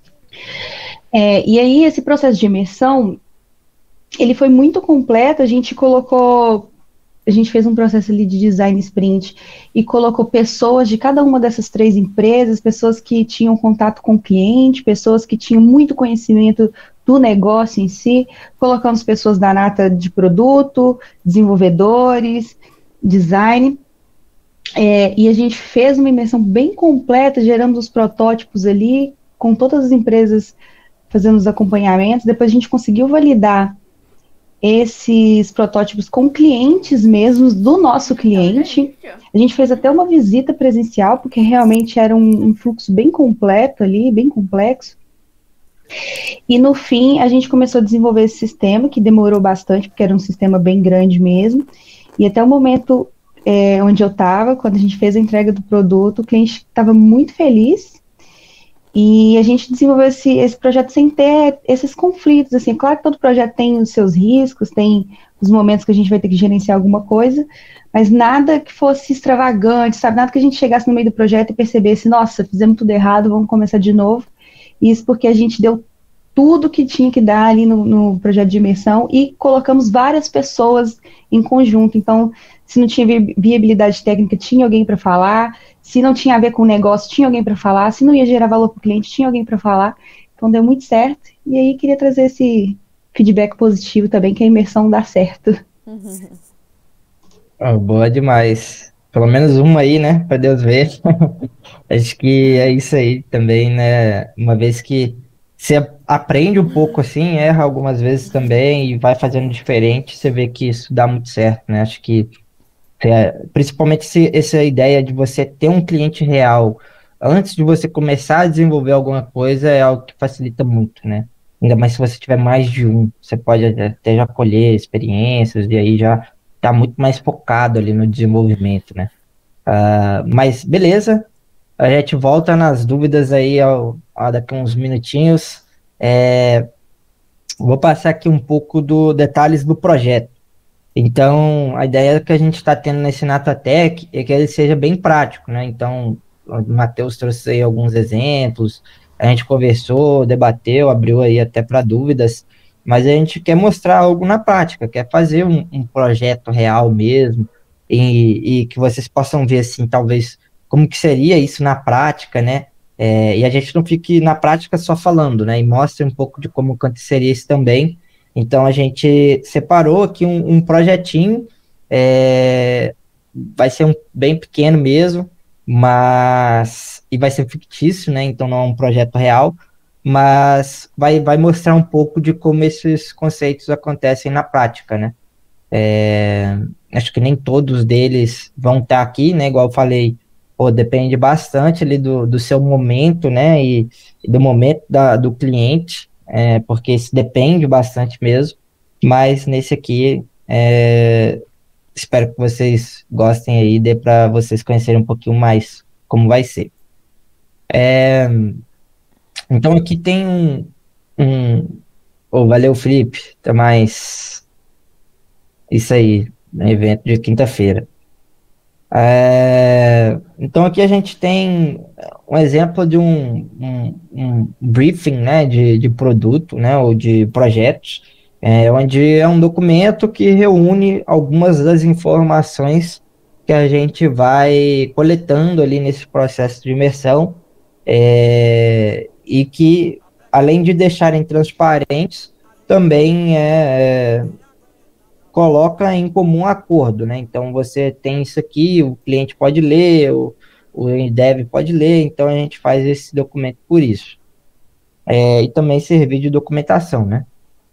E aí esse processo de imersão, ele foi muito completo. A gente fez um processo ali de design sprint e colocou pessoas de cada uma dessas 3 empresas, pessoas que tinham contato com o cliente, pessoas que tinham muito conhecimento do negócio em si, colocamos pessoas da Nata de produto, desenvolvedores, design, e a gente fez uma imersão bem completa, geramos os protótipos ali, com todas as empresas fazendo os acompanhamentos. Depois a gente conseguiu validar esses protótipos com clientes mesmos do nosso cliente. A gente fez até uma visita presencial, porque realmente era um fluxo bem completo ali, bem complexo. E no fim, a gente começou a desenvolver esse sistema, que demorou bastante, porque era um sistema bem grande mesmo. E até o momento onde eu estava, quando a gente fez a entrega do produto, o cliente estava muito feliz. E a gente desenvolveu esse projeto sem ter esses conflitos, assim. Claro que todo projeto tem os seus riscos, tem os momentos que a gente vai ter que gerenciar alguma coisa, mas nada que fosse extravagante, sabe? Nada que a gente chegasse no meio do projeto e percebesse, nossa, fizemos tudo errado, vamos começar de novo. Isso porque a gente deu tudo que tinha que dar ali no projeto de imersão e colocamos várias pessoas em conjunto. Então, se não tinha viabilidade técnica, tinha alguém para falar. Se não tinha a ver com o negócio, tinha alguém para falar. Se não ia gerar valor para o cliente, tinha alguém para falar. Então, deu muito certo. E aí, queria trazer esse feedback positivo também, que a imersão dá certo. Boa demais. Pelo menos uma aí, né? Para Deus ver. Acho que é isso aí também, né? Uma vez que você aprende um pouco assim, erra algumas vezes também e vai fazendo diferente, você vê que isso dá muito certo, né? Acho que principalmente essa ideia de você ter um cliente real antes de você começar a desenvolver alguma coisa é algo que facilita muito, né? Ainda mais se você tiver mais de um, você pode até já colher experiências e aí já tá muito mais focado ali no desenvolvimento, né? Mas beleza, a gente volta nas dúvidas aí daqui a uns minutinhos. Vou passar aqui um pouco dos detalhes do projeto. Então, a ideia que a gente está tendo nesse Natatech é que ele seja bem prático, né? Então, o Matheus trouxe aí alguns exemplos, a gente conversou, debateu, abriu aí até para dúvidas, mas a gente quer mostrar algo na prática, quer fazer um projeto real mesmo, e que vocês possam ver, assim, talvez, como que seria isso na prática, né? E a gente não fique na prática só falando, né? E mostre um pouco de como aconteceria isso também. Então, a gente separou aqui um projetinho, vai ser bem pequeno mesmo, e vai ser fictício, né? Então, não é um projeto real, mas vai mostrar um pouco de como esses conceitos acontecem na prática, né? Acho que nem todos deles vão estar aqui, né? Igual eu falei, depende bastante ali do seu momento, né? E do momento do cliente. Porque isso depende bastante mesmo, mas nesse aqui espero que vocês gostem aí, dê para vocês conhecerem um pouquinho mais como vai ser. Então aqui tem valeu, Felipe, até mais. Isso aí, no evento de quinta-feira. Então aqui a gente tem um exemplo de um briefing, né, de produto, né, ou de projetos, onde é um documento que reúne algumas das informações que a gente vai coletando ali nesse processo de imersão, e que, além de deixarem transparentes, também coloca em comum acordo, né? Então você tem isso aqui, o cliente pode ler, o dev pode ler, então a gente faz esse documento por isso. E também servir de documentação, né?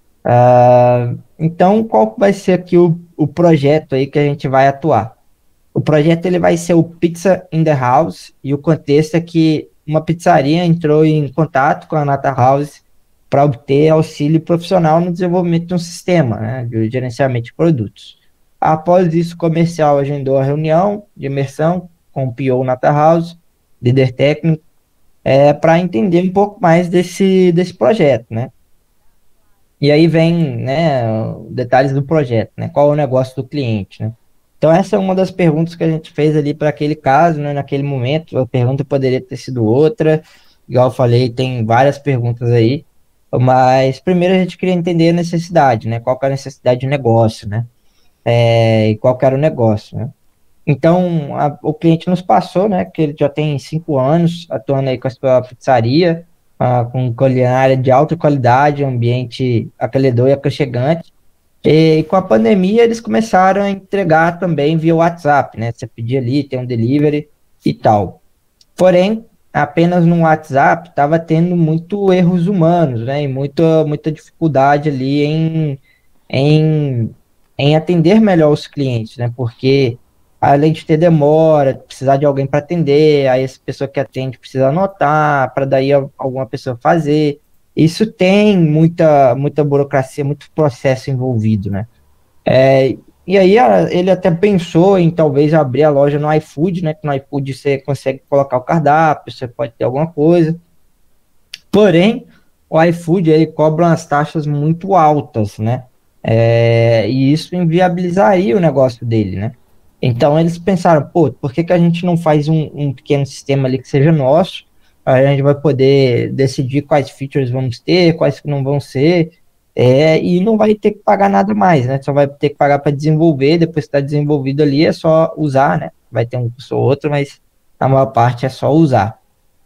Então, qual vai ser aqui o projeto aí que a gente vai atuar? O projeto ele vai ser o Pizza in the House, e o contexto é que uma pizzaria entrou em contato com a Nata House para obter auxílio profissional no desenvolvimento de um sistema, né, de gerenciamento de produtos. Após isso, o comercial agendou a reunião de imersão com o PO Nata House, líder técnico, para entender um pouco mais desse projeto, né? E aí vem, né, detalhes do projeto, né? Qual é o negócio do cliente, né? Então essa é uma das perguntas que a gente fez ali para aquele caso, né, naquele momento. A pergunta poderia ter sido outra, igual eu falei, tem várias perguntas aí. Mas primeiro a gente queria entender a necessidade, né? Qual que é a necessidade de negócio, né? E qual que era o negócio, né? Então, o cliente nos passou, né? Que ele já tem 5 anos atuando aí com a sua pizzaria, com culinária de alta qualidade, ambiente acolhedor e aconchegante. E com a pandemia eles começaram a entregar também via WhatsApp, né? Você pedia ali, tem um delivery e tal. Porém, apenas no WhatsApp estava tendo muito erros humanos, né? E muita dificuldade ali em, em atender melhor os clientes, né? Porque além de ter demora, precisar de alguém para atender, aí essa pessoa que atende precisa anotar, para daí alguma pessoa fazer. Isso tem muita burocracia, muito processo envolvido, né? E aí ele até pensou em talvez abrir a loja no iFood, né? Que no iFood você consegue colocar o cardápio, você pode ter alguma coisa. Porém, o iFood ele cobra umas taxas muito altas, né? E isso inviabilizaria o negócio dele, né? Então eles pensaram, pô, por que a gente não faz um pequeno sistema ali que seja nosso? Aí a gente vai poder decidir quais features vamos ter, quais que não vão ser, e não vai ter que pagar nada mais, né? Só vai ter que pagar para desenvolver, depois que está desenvolvido ali é só usar, né? Vai ter um custo ou outro, mas a maior parte é só usar.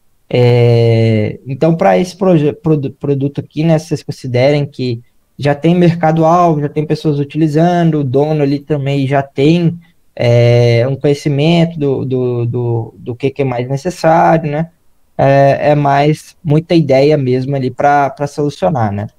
Então, para esse produto aqui, né, vocês considerem que já tem mercado-alvo, já tem pessoas utilizando, o dono ali também já tem um conhecimento do que é mais necessário, né? É mais muita ideia mesmo ali para solucionar, né?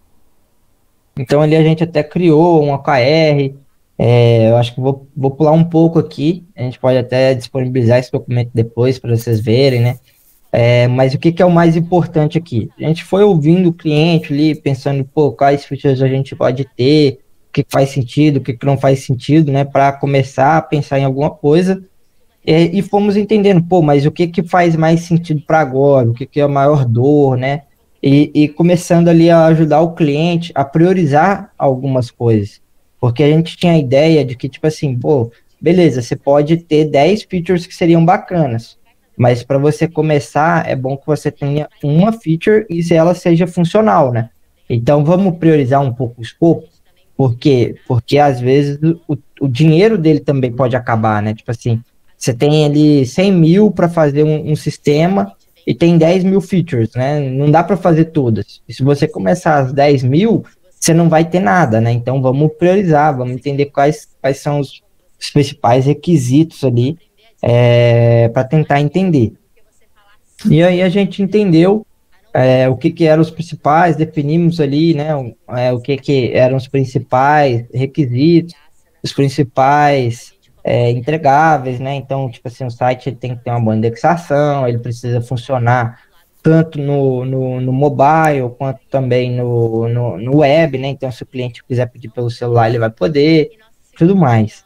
Então ali a gente até criou um OKR, eu acho que vou pular um pouco aqui, a gente pode até disponibilizar esse documento depois para vocês verem, né? Mas o que é o mais importante aqui? A gente foi ouvindo o cliente ali, pensando, pô, quais features a gente pode ter, o que faz sentido, o que não faz sentido, né? Para começar a pensar em alguma coisa, e fomos entendendo, pô, mas o que faz mais sentido para agora, o que é a maior dor, né? E começando ali a ajudar o cliente a priorizar algumas coisas. Porque a gente tinha a ideia de que, tipo assim, pô, beleza, você pode ter 10 features que seriam bacanas, mas para você começar, é bom que você tenha uma feature e se ela seja funcional, né? Então vamos priorizar um pouco o escopo, porque às vezes o dinheiro dele também pode acabar, né? Tipo assim, você tem ali 100 mil para fazer um sistema e tem 10 mil features, né? Não dá para fazer todas. E se você começar as 10 mil, você não vai ter nada, né? Então vamos priorizar, vamos entender quais são os principais requisitos ali para tentar entender. E aí a gente entendeu o que eram os principais, definimos ali, né, o que eram os principais requisitos, os principais entregáveis, né? Então, tipo assim, o site ele tem que ter uma boa indexação, ele precisa funcionar tanto no mobile quanto também no web, né? Então, se o cliente quiser pedir pelo celular, ele vai poder, tudo mais.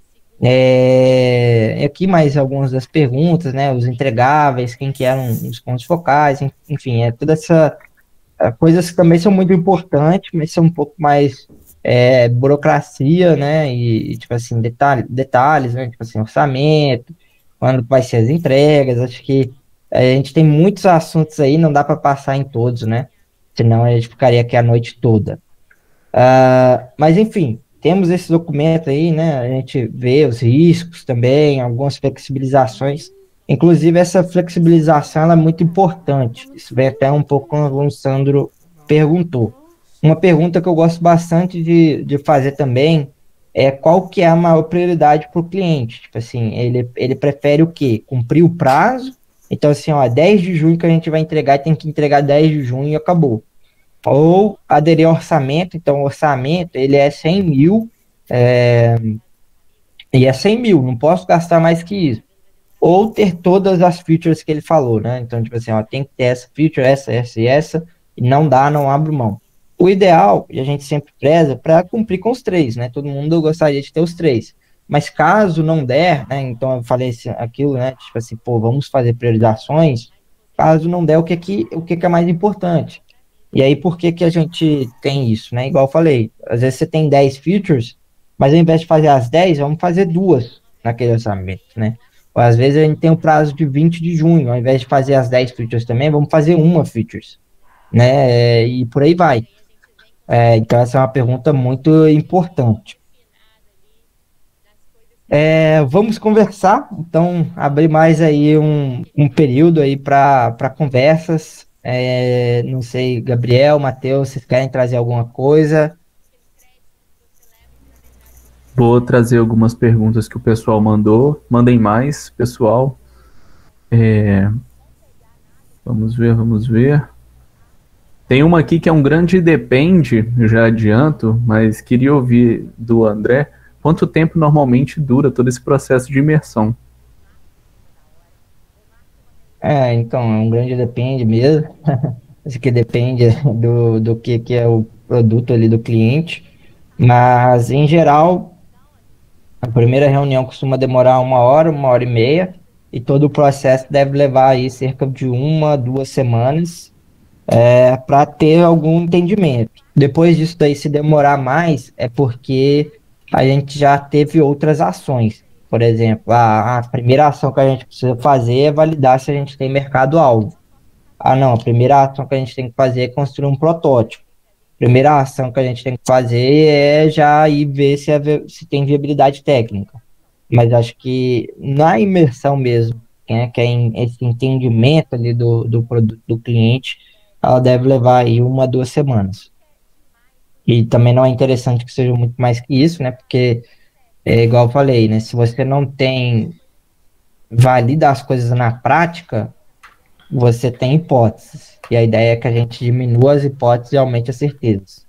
Aqui mais algumas das perguntas, né? Os entregáveis, quem que eram os pontos focais, enfim, toda essa coisas que também são muito importantes, mas são um pouco mais burocracia, né? E tipo assim, detalhes, né? Tipo assim, orçamento, quando vai ser as entregas. Acho que a gente tem muitos assuntos aí, não dá para passar em todos, né? Senão a gente ficaria aqui a noite toda. Mas enfim, temos esse documento aí, né? A gente vê os riscos também, algumas flexibilizações. Inclusive, essa flexibilização ela é muito importante. Isso vem até um pouco quando o Sandro perguntou. Uma pergunta que eu gosto bastante de fazer também é qual que é a maior prioridade para o cliente. Tipo assim, ele prefere o quê? Cumprir o prazo. Então, assim, ó, 10 de junho que a gente vai entregar, tem que entregar 10 de junho e acabou. Ou aderir ao orçamento, então o orçamento ele é 100 mil, e é 100 mil, não posso gastar mais que isso. Ou ter todas as features que ele falou, né? Então, tipo assim, ó, tem que ter essa feature, essa e essa, e não dá, não abro mão. O ideal, e a gente sempre preza, para cumprir com os três, né? Todo mundo gostaria de ter os três. Mas caso não der, né? Então eu falei aquilo, né? Tipo assim, pô, vamos fazer priorizações. Caso não der, o que é mais importante? E aí, por que a gente tem isso, né? Igual eu falei, às vezes você tem 10 features, mas ao invés de fazer as 10, vamos fazer duas naquele orçamento, né? Ou às vezes a gente tem um prazo de 20 de junho, ao invés de fazer as 10 features também, vamos fazer uma features, né? E por aí vai. Então essa é uma pergunta muito importante. Vamos conversar, então abrir mais aí um período aí para conversas. Não sei, Gabriel, Matheus, vocês querem trazer alguma coisa? Vou trazer algumas perguntas que o pessoal mandou. Mandem mais, pessoal. Vamos ver. Tem uma aqui que é um grande depende, eu já adianto, mas queria ouvir do André. Quanto tempo normalmente dura todo esse processo de imersão? Então, é um grande depende mesmo. Isso que depende do que é o produto ali do cliente. Mas, em geral, a primeira reunião costuma demorar 1 hora e meia, e todo o processo deve levar aí cerca de 1, 2 semanas para ter algum entendimento. Depois disso daí, se demorar mais, é porque a gente já teve outras ações. Por exemplo, a primeira ação que a gente precisa fazer é validar se a gente tem mercado-alvo. Não, a primeira ação que a gente tem que fazer é construir um protótipo. Primeira ação que a gente tem que fazer é já ir ver se tem viabilidade técnica. Mas acho que na imersão mesmo, né, que é esse entendimento ali do produto do cliente, ela deve levar aí 1, 2 semanas. E também não é interessante que seja muito mais que isso, né? Porque é igual eu falei, né? Se você não valida as coisas na prática, você tem hipóteses. E a ideia é que a gente diminua as hipóteses e aumente as certezas.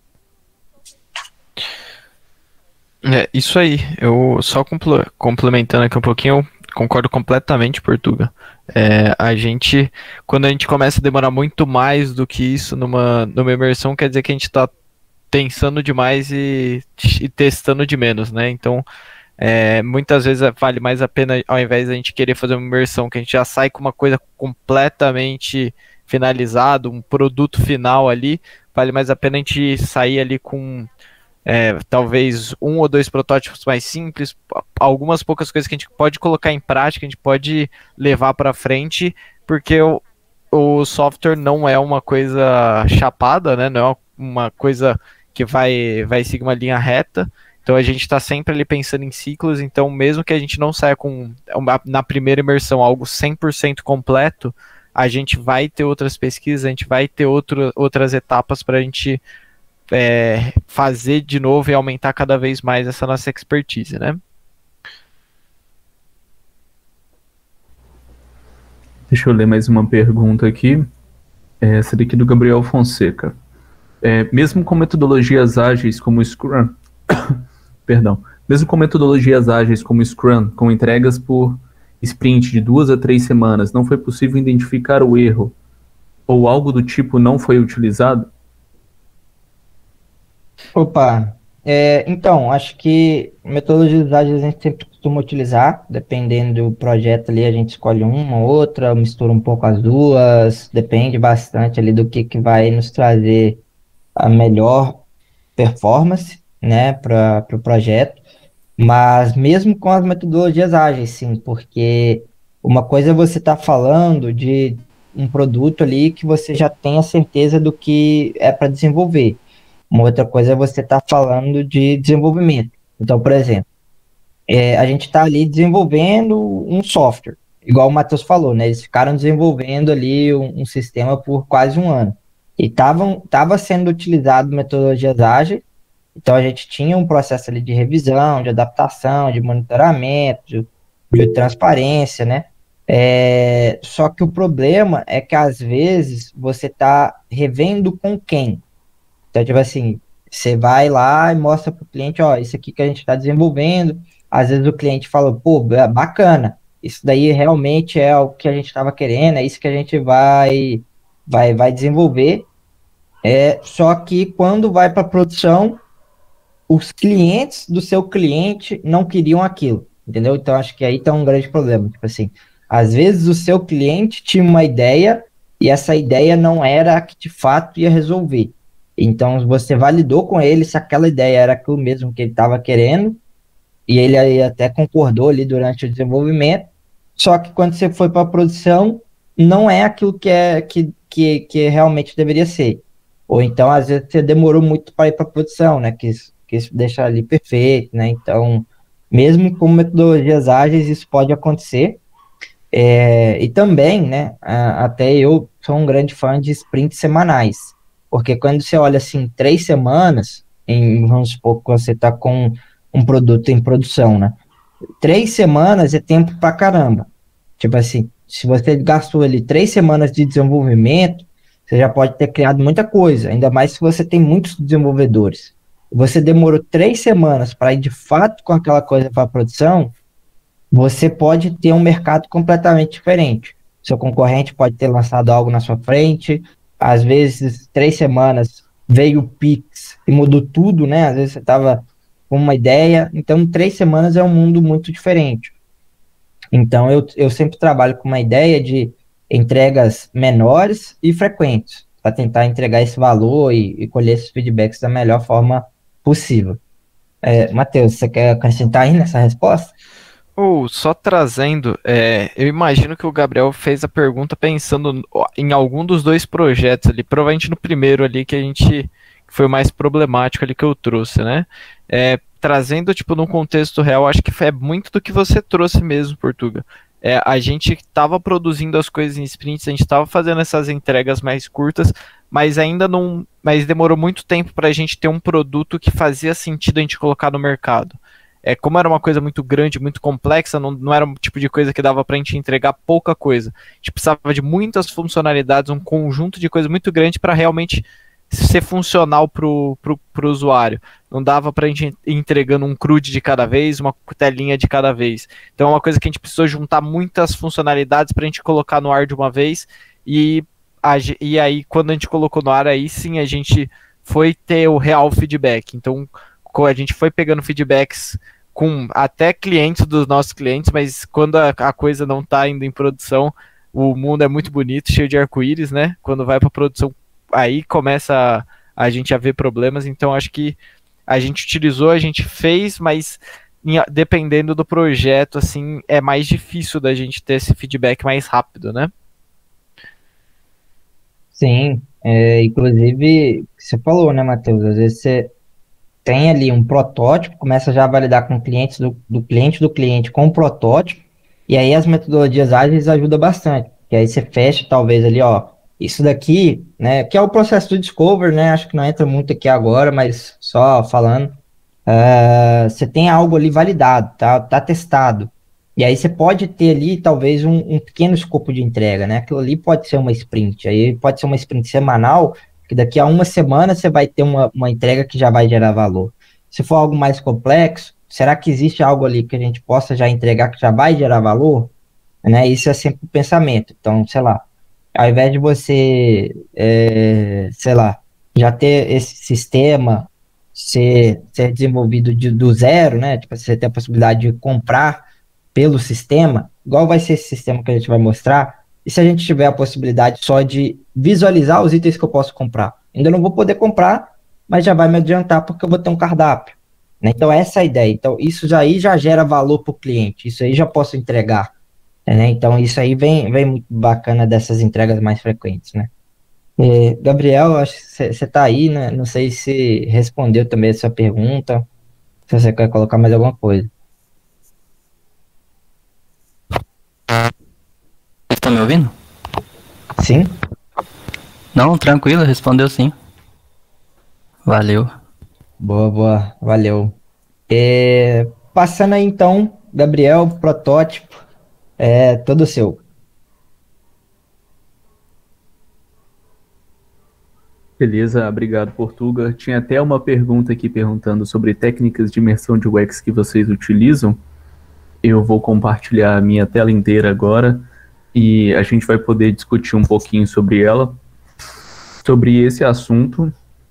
Isso aí. Eu só complementando aqui um pouquinho, eu concordo completamente, Portuga. Quando a gente começa a demorar muito mais do que isso numa imersão, quer dizer que a gente está pensando demais e testando de menos, né? Então, muitas vezes vale mais a pena, ao invés de a gente querer fazer uma imersão, que a gente já sai com uma coisa completamente finalizada, um produto final ali, vale mais a pena a gente sair ali com talvez 1 ou 2 protótipos mais simples, algumas poucas coisas que a gente pode colocar em prática, a gente pode levar para frente, porque o software não é uma coisa chapada, né? Não é uma coisa que vai seguir uma linha reta. Então a gente está sempre ali pensando em ciclos, então mesmo que a gente não saia na primeira imersão algo 100% completo, a gente vai ter outras pesquisas, a gente vai ter outras etapas para a gente fazer de novo e aumentar cada vez mais essa nossa expertise, né? Deixa eu ler mais uma pergunta aqui. Essa daqui do Gabriel Fonseca. Mesmo com metodologias ágeis como Scrum, mesmo com metodologias ágeis como Scrum, com entregas por sprint de 2 a 3 semanas, não foi possível identificar o erro ou algo do tipo não foi utilizado? Opa, então, acho que metodologias ágeis a gente sempre costuma utilizar, dependendo do projeto ali, a gente escolhe uma ou outra, mistura um pouco as duas, depende bastante ali do que vai nos trazer a melhor performance, né, para o projeto, mas mesmo com as metodologias ágeis, sim, porque uma coisa é você estar falando de um produto ali que você já tem a certeza do que é para desenvolver. Uma outra coisa é você estar falando de desenvolvimento. Então, por exemplo, a gente está ali desenvolvendo um software, igual o Matheus falou, né? Eles ficaram desenvolvendo ali um sistema por quase 1 ano. E estava sendo utilizado metodologias ágeis, então a gente tinha um processo ali de revisão, de adaptação, de monitoramento, de transparência, né? Só que o problema é que às vezes você está revendo com quem? Então, tipo assim, você vai lá e mostra para o cliente, ó, isso aqui que a gente está desenvolvendo. Às vezes o cliente fala, pô, bacana, isso daí realmente é o que a gente estava querendo, é isso que a gente vai desenvolver. Só que quando vai para produção, os clientes do seu cliente não queriam aquilo, entendeu? Então, acho que aí tá um grande problema. Tipo assim, às vezes o seu cliente tinha uma ideia e essa ideia não era a que de fato ia resolver. Então, você validou com ele se aquela ideia era aquilo mesmo que ele estava querendo, e ele aí até concordou ali durante o desenvolvimento, só que quando você foi para a produção, não é aquilo que realmente deveria ser. Ou então, às vezes, você demorou muito para ir para a produção, né? Quis deixar ali perfeito, né? Então, mesmo com metodologias ágeis, isso pode acontecer. E também, né? Até eu sou um grande fã de sprints semanais, porque quando você olha assim, 3 semanas, vamos supor que você está com um produto em produção, né? 3 semanas é tempo pra caramba. Tipo assim, se você gastou ali 3 semanas de desenvolvimento, você já pode ter criado muita coisa, ainda mais se você tem muitos desenvolvedores. Você demorou 3 semanas para ir de fato com aquela coisa para a produção, você pode ter um mercado completamente diferente. Seu concorrente pode ter lançado algo na sua frente, às vezes 3 semanas veio o Pix e mudou tudo, né? Às vezes você estava com uma ideia, então 3 semanas é um mundo muito diferente. Então eu sempre trabalho com uma ideia de entregas menores e frequentes, para tentar entregar esse valor e colher esses feedbacks da melhor forma possível. Matheus, você quer acrescentar aí nessa resposta? Ou só trazendo, eu imagino que o Gabriel fez a pergunta pensando em algum dos dois projetos ali, provavelmente no primeiro ali que foi o mais problemático ali que eu trouxe, né? Trazendo, tipo, num contexto real, acho que é muito do que você trouxe mesmo, Portuga. A gente estava produzindo as coisas em sprints, a gente estava fazendo essas entregas mais curtas, mas ainda não. Mas demorou muito tempo para a gente ter um produto que fazia sentido a gente colocar no mercado. Como era uma coisa muito grande, muito complexa, não era um tipo de coisa que dava para a gente entregar pouca coisa. A gente precisava de muitas funcionalidades, um conjunto de coisas muito grande para realmente ser funcional pro usuário. Não dava pra gente ir entregando um CRUD de cada vez, uma telinha de cada vez. Então é uma coisa que a gente precisou juntar muitas funcionalidades pra gente colocar no ar de uma vez, e aí quando a gente colocou no ar, aí sim a gente foi ter o real feedback. Então a gente foi pegando feedbacks com até clientes dos nossos clientes, mas quando a coisa não tá indo em produção, o mundo é muito bonito, cheio de arco-íris, né? Quando vai pra produção, aí começa a gente a ver problemas. Então acho que a gente utilizou, a gente fez, mas dependendo do projeto, assim, é mais difícil da gente ter esse feedback mais rápido, né? Sim, inclusive, você falou, né, Matheus? Às vezes você tem ali um protótipo, começa já a validar com clientes do cliente com o protótipo, e aí as metodologias ágeis ajudam bastante, que aí você fecha talvez ali, ó, isso daqui, né, que é o processo do discover, né, acho que não entra muito aqui agora, mas só falando, você tem algo ali validado, tá testado, e aí você pode ter ali talvez um pequeno escopo de entrega, né, aquilo ali pode ser uma sprint, aí pode ser uma sprint semanal, que daqui a uma semana você vai ter uma entrega que já vai gerar valor. Se for algo mais complexo, será que existe algo ali que a gente possa já entregar que já vai gerar valor? Né, isso é sempre o pensamento, então, sei lá, ao invés de você, sei lá, já ter esse sistema ser desenvolvido do zero, né? Tipo, você ter a possibilidade de comprar pelo sistema, igual vai ser esse sistema que a gente vai mostrar, e se a gente tiver a possibilidade só de visualizar os itens que eu posso comprar? Ainda não vou poder comprar, mas já vai me adiantar porque eu vou ter um cardápio. Né? Então, essa é a ideia. Então, isso aí já gera valor para o cliente, isso aí já posso entregar. Né? Então, isso aí vem muito bacana dessas entregas mais frequentes, né? Gabriel, acho que você está aí, né? Não sei se respondeu também essa pergunta, se você quer colocar mais alguma coisa. Tá me ouvindo? Sim? Não, tranquilo, respondeu sim. Valeu. Boa, valeu. Passando aí então, Gabriel, protótipo, todo seu. Beleza, obrigado, Portuga. Tinha até uma pergunta aqui perguntando sobre técnicas de imersão de UX que vocês utilizam. Eu vou compartilhar a minha tela inteira agora e a gente vai poder discutir um pouquinho sobre ela, sobre esse assunto.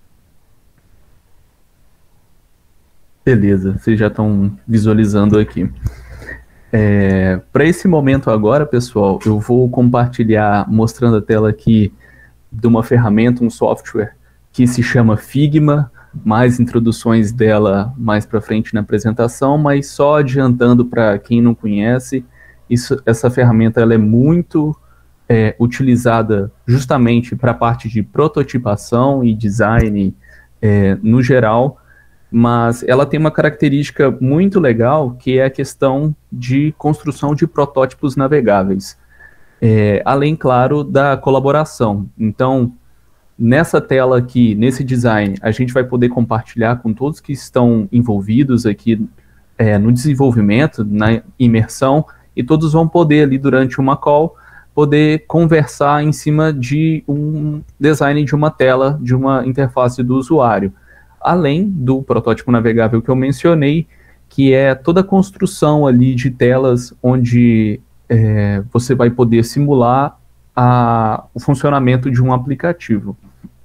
Beleza, vocês já estão visualizando aqui. Para esse momento agora, pessoal, eu vou compartilhar, mostrando a tela aqui, de uma ferramenta, um software que se chama Figma, mais introduções dela mais para frente na apresentação, mas só adiantando para quem não conhece, essa ferramenta ela é muito utilizada justamente para a parte de prototipação e design no geral, mas ela tem uma característica muito legal, que é a questão de construção de protótipos navegáveis. além, claro, da colaboração. Então, nessa tela aqui, nesse design, a gente vai poder compartilhar com todos que estão envolvidos aqui no desenvolvimento, na imersão, e todos vão poder ali durante uma call, poder conversar em cima de um design de uma tela, de uma interface do usuário. Além do protótipo navegável que eu mencionei, que é toda a construção ali de telas onde você vai poder simular o funcionamento de um aplicativo.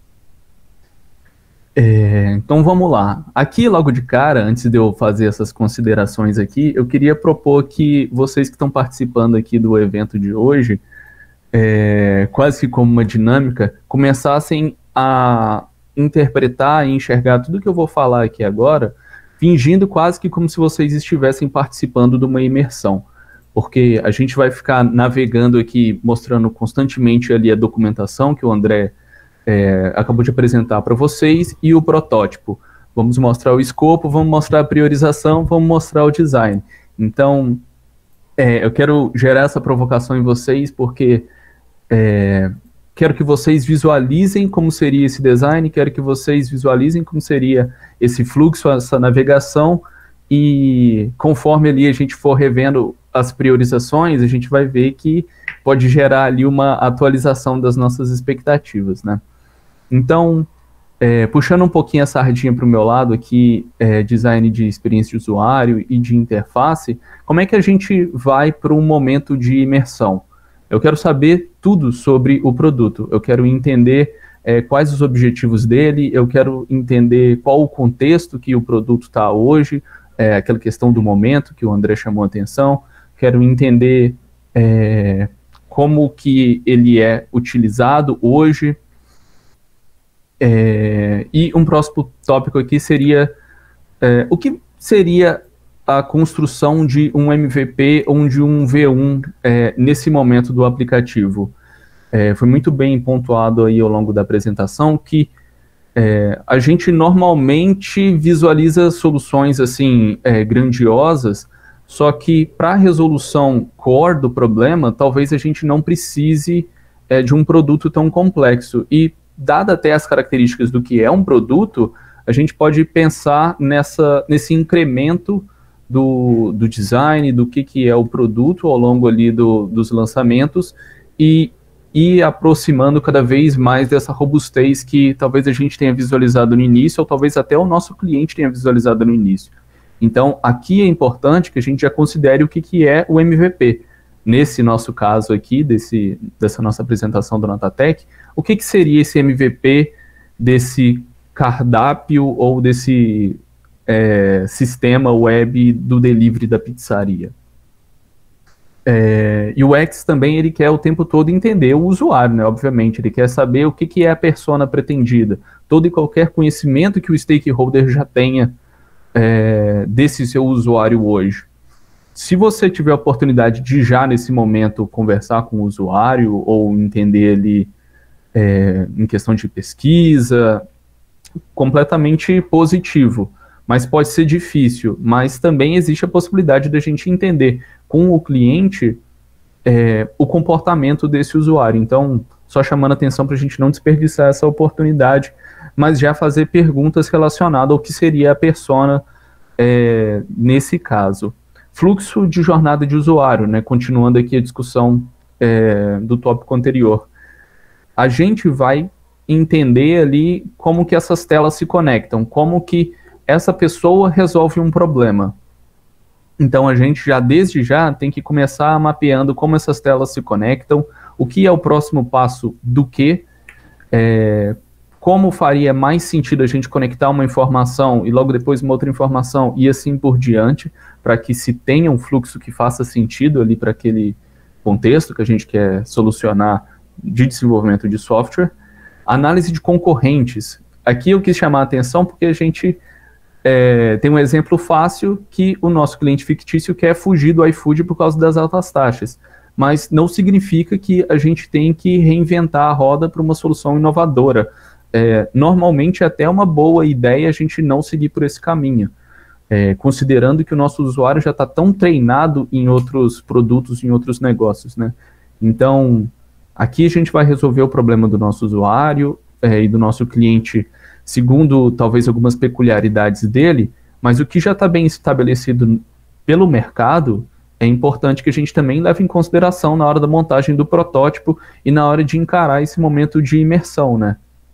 Então vamos lá. Aqui logo de cara, antes de eu fazer essas considerações aqui, eu queria propor que vocês que estão participando aqui do evento de hoje, quase que como uma dinâmica, começassem a interpretar e enxergar tudo que eu vou falar aqui agora, fingindo quase que como se vocês estivessem participando de uma imersão. Porque a gente vai ficar navegando aqui, mostrando constantemente ali a documentação que o André acabou de apresentar para vocês, e o protótipo. Vamos mostrar o escopo, vamos mostrar a priorização, vamos mostrar o design. Então, eu quero gerar essa provocação em vocês, porque quero que vocês visualizem como seria esse design, quero que vocês visualizem como seria esse fluxo, essa navegação, e conforme ali a gente for revendo as priorizações, a gente vai ver que pode gerar ali uma atualização das nossas expectativas, né? Então, puxando um pouquinho a sardinha para o meu lado aqui, design de experiência de usuário e de interface, como é que a gente vai para um momento de imersão? Eu quero saber tudo sobre o produto, eu quero entender quais os objetivos dele, eu quero entender qual o contexto que o produto está hoje, aquela questão do momento que o André chamou a atenção, quero entender como que ele é utilizado hoje. E um próximo tópico aqui seria o que seria a construção de um MVP ou de um V1 nesse momento do aplicativo. Foi muito bem pontuado aí ao longo da apresentação que a gente normalmente visualiza soluções assim grandiosas, só que para a resolução core do problema, talvez a gente não precise de um produto tão complexo. E dada até as características do que é um produto, a gente pode pensar nesse incremento do design, do que é o produto ao longo ali dos lançamentos, e ir aproximando cada vez mais dessa robustez que talvez a gente tenha visualizado no início, ou talvez até o nosso cliente tenha visualizado no início. Então, aqui é importante que a gente já considere o que é o MVP. Nesse nosso caso aqui, dessa nossa apresentação do Natatech, o que seria esse MVP desse cardápio ou desse sistema web do delivery da pizzaria? E o UX também, ele quer o tempo todo entender o usuário, né? Obviamente, ele quer saber o que é a persona pretendida, todo e qualquer conhecimento que o stakeholder já tenha desse seu usuário hoje. Se você tiver a oportunidade de já nesse momento conversar com o usuário ou entender ali em questão de pesquisa, completamente positivo, mas pode ser difícil, mas também existe a possibilidade da gente entender com o cliente o comportamento desse usuário. Então, só chamando a atenção para a gente não desperdiçar essa oportunidade, mas já fazer perguntas relacionadas ao que seria a persona nesse caso. Fluxo de jornada de usuário, né? Continuando aqui a discussão do tópico anterior. A gente vai entender ali como que essas telas se conectam, como que essa pessoa resolve um problema. Então a gente desde já tem que começar mapeando como essas telas se conectam, o que é o próximo passo do que, como faria mais sentido a gente conectar uma informação e logo depois uma outra informação e assim por diante, para que se tenha um fluxo que faça sentido ali para aquele contexto que a gente quer solucionar de desenvolvimento de software. Análise de concorrentes. Aqui eu quis chamar a atenção porque a gente tem um exemplo fácil que o nosso cliente fictício quer fugir do iFood por causa das altas taxas, mas não significa que a gente tem que reinventar a roda para uma solução inovadora. Normalmente é até uma boa ideia a gente não seguir por esse caminho, considerando que o nosso usuário já está tão treinado em outros produtos, em outros negócios, né? Então, aqui a gente vai resolver o problema do nosso usuário e do nosso cliente, segundo talvez algumas peculiaridades dele, mas o que já está bem estabelecido pelo mercado é importante que a gente também leve em consideração na hora da montagem do protótipo e na hora de encarar esse momento de imersão, né?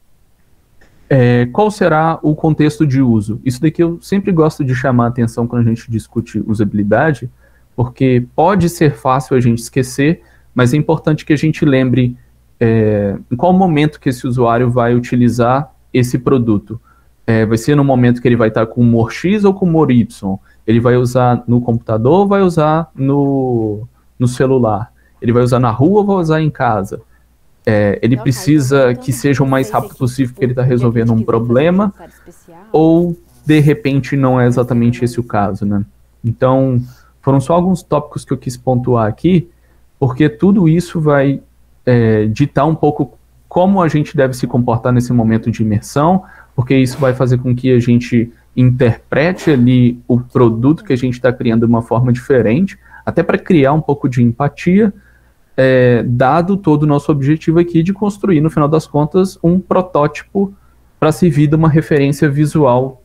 Qual será o contexto de uso? Isso daqui eu sempre gosto de chamar a atenção quando a gente discute usabilidade, porque pode ser fácil a gente esquecer, mas é importante que a gente lembre em qual momento que esse usuário vai utilizar esse produto. Vai ser no momento que ele vai estar com humor X ou com humor Y? Ele vai usar no computador ou vai usar no celular? Ele vai usar na rua ou vai usar em casa? Ele precisa que seja o mais rápido possível porque ele está resolvendo um problema, ou de repente não é exatamente esse o caso, né? Então, foram só alguns tópicos que eu quis pontuar aqui, porque tudo isso vai ditar um pouco como a gente deve se comportar nesse momento de imersão, porque isso vai fazer com que a gente interprete ali o produto que a gente está criando de uma forma diferente, até para criar um pouco de empatia, dado todo o nosso objetivo aqui de construir, no final das contas, um protótipo para servir de uma referência visual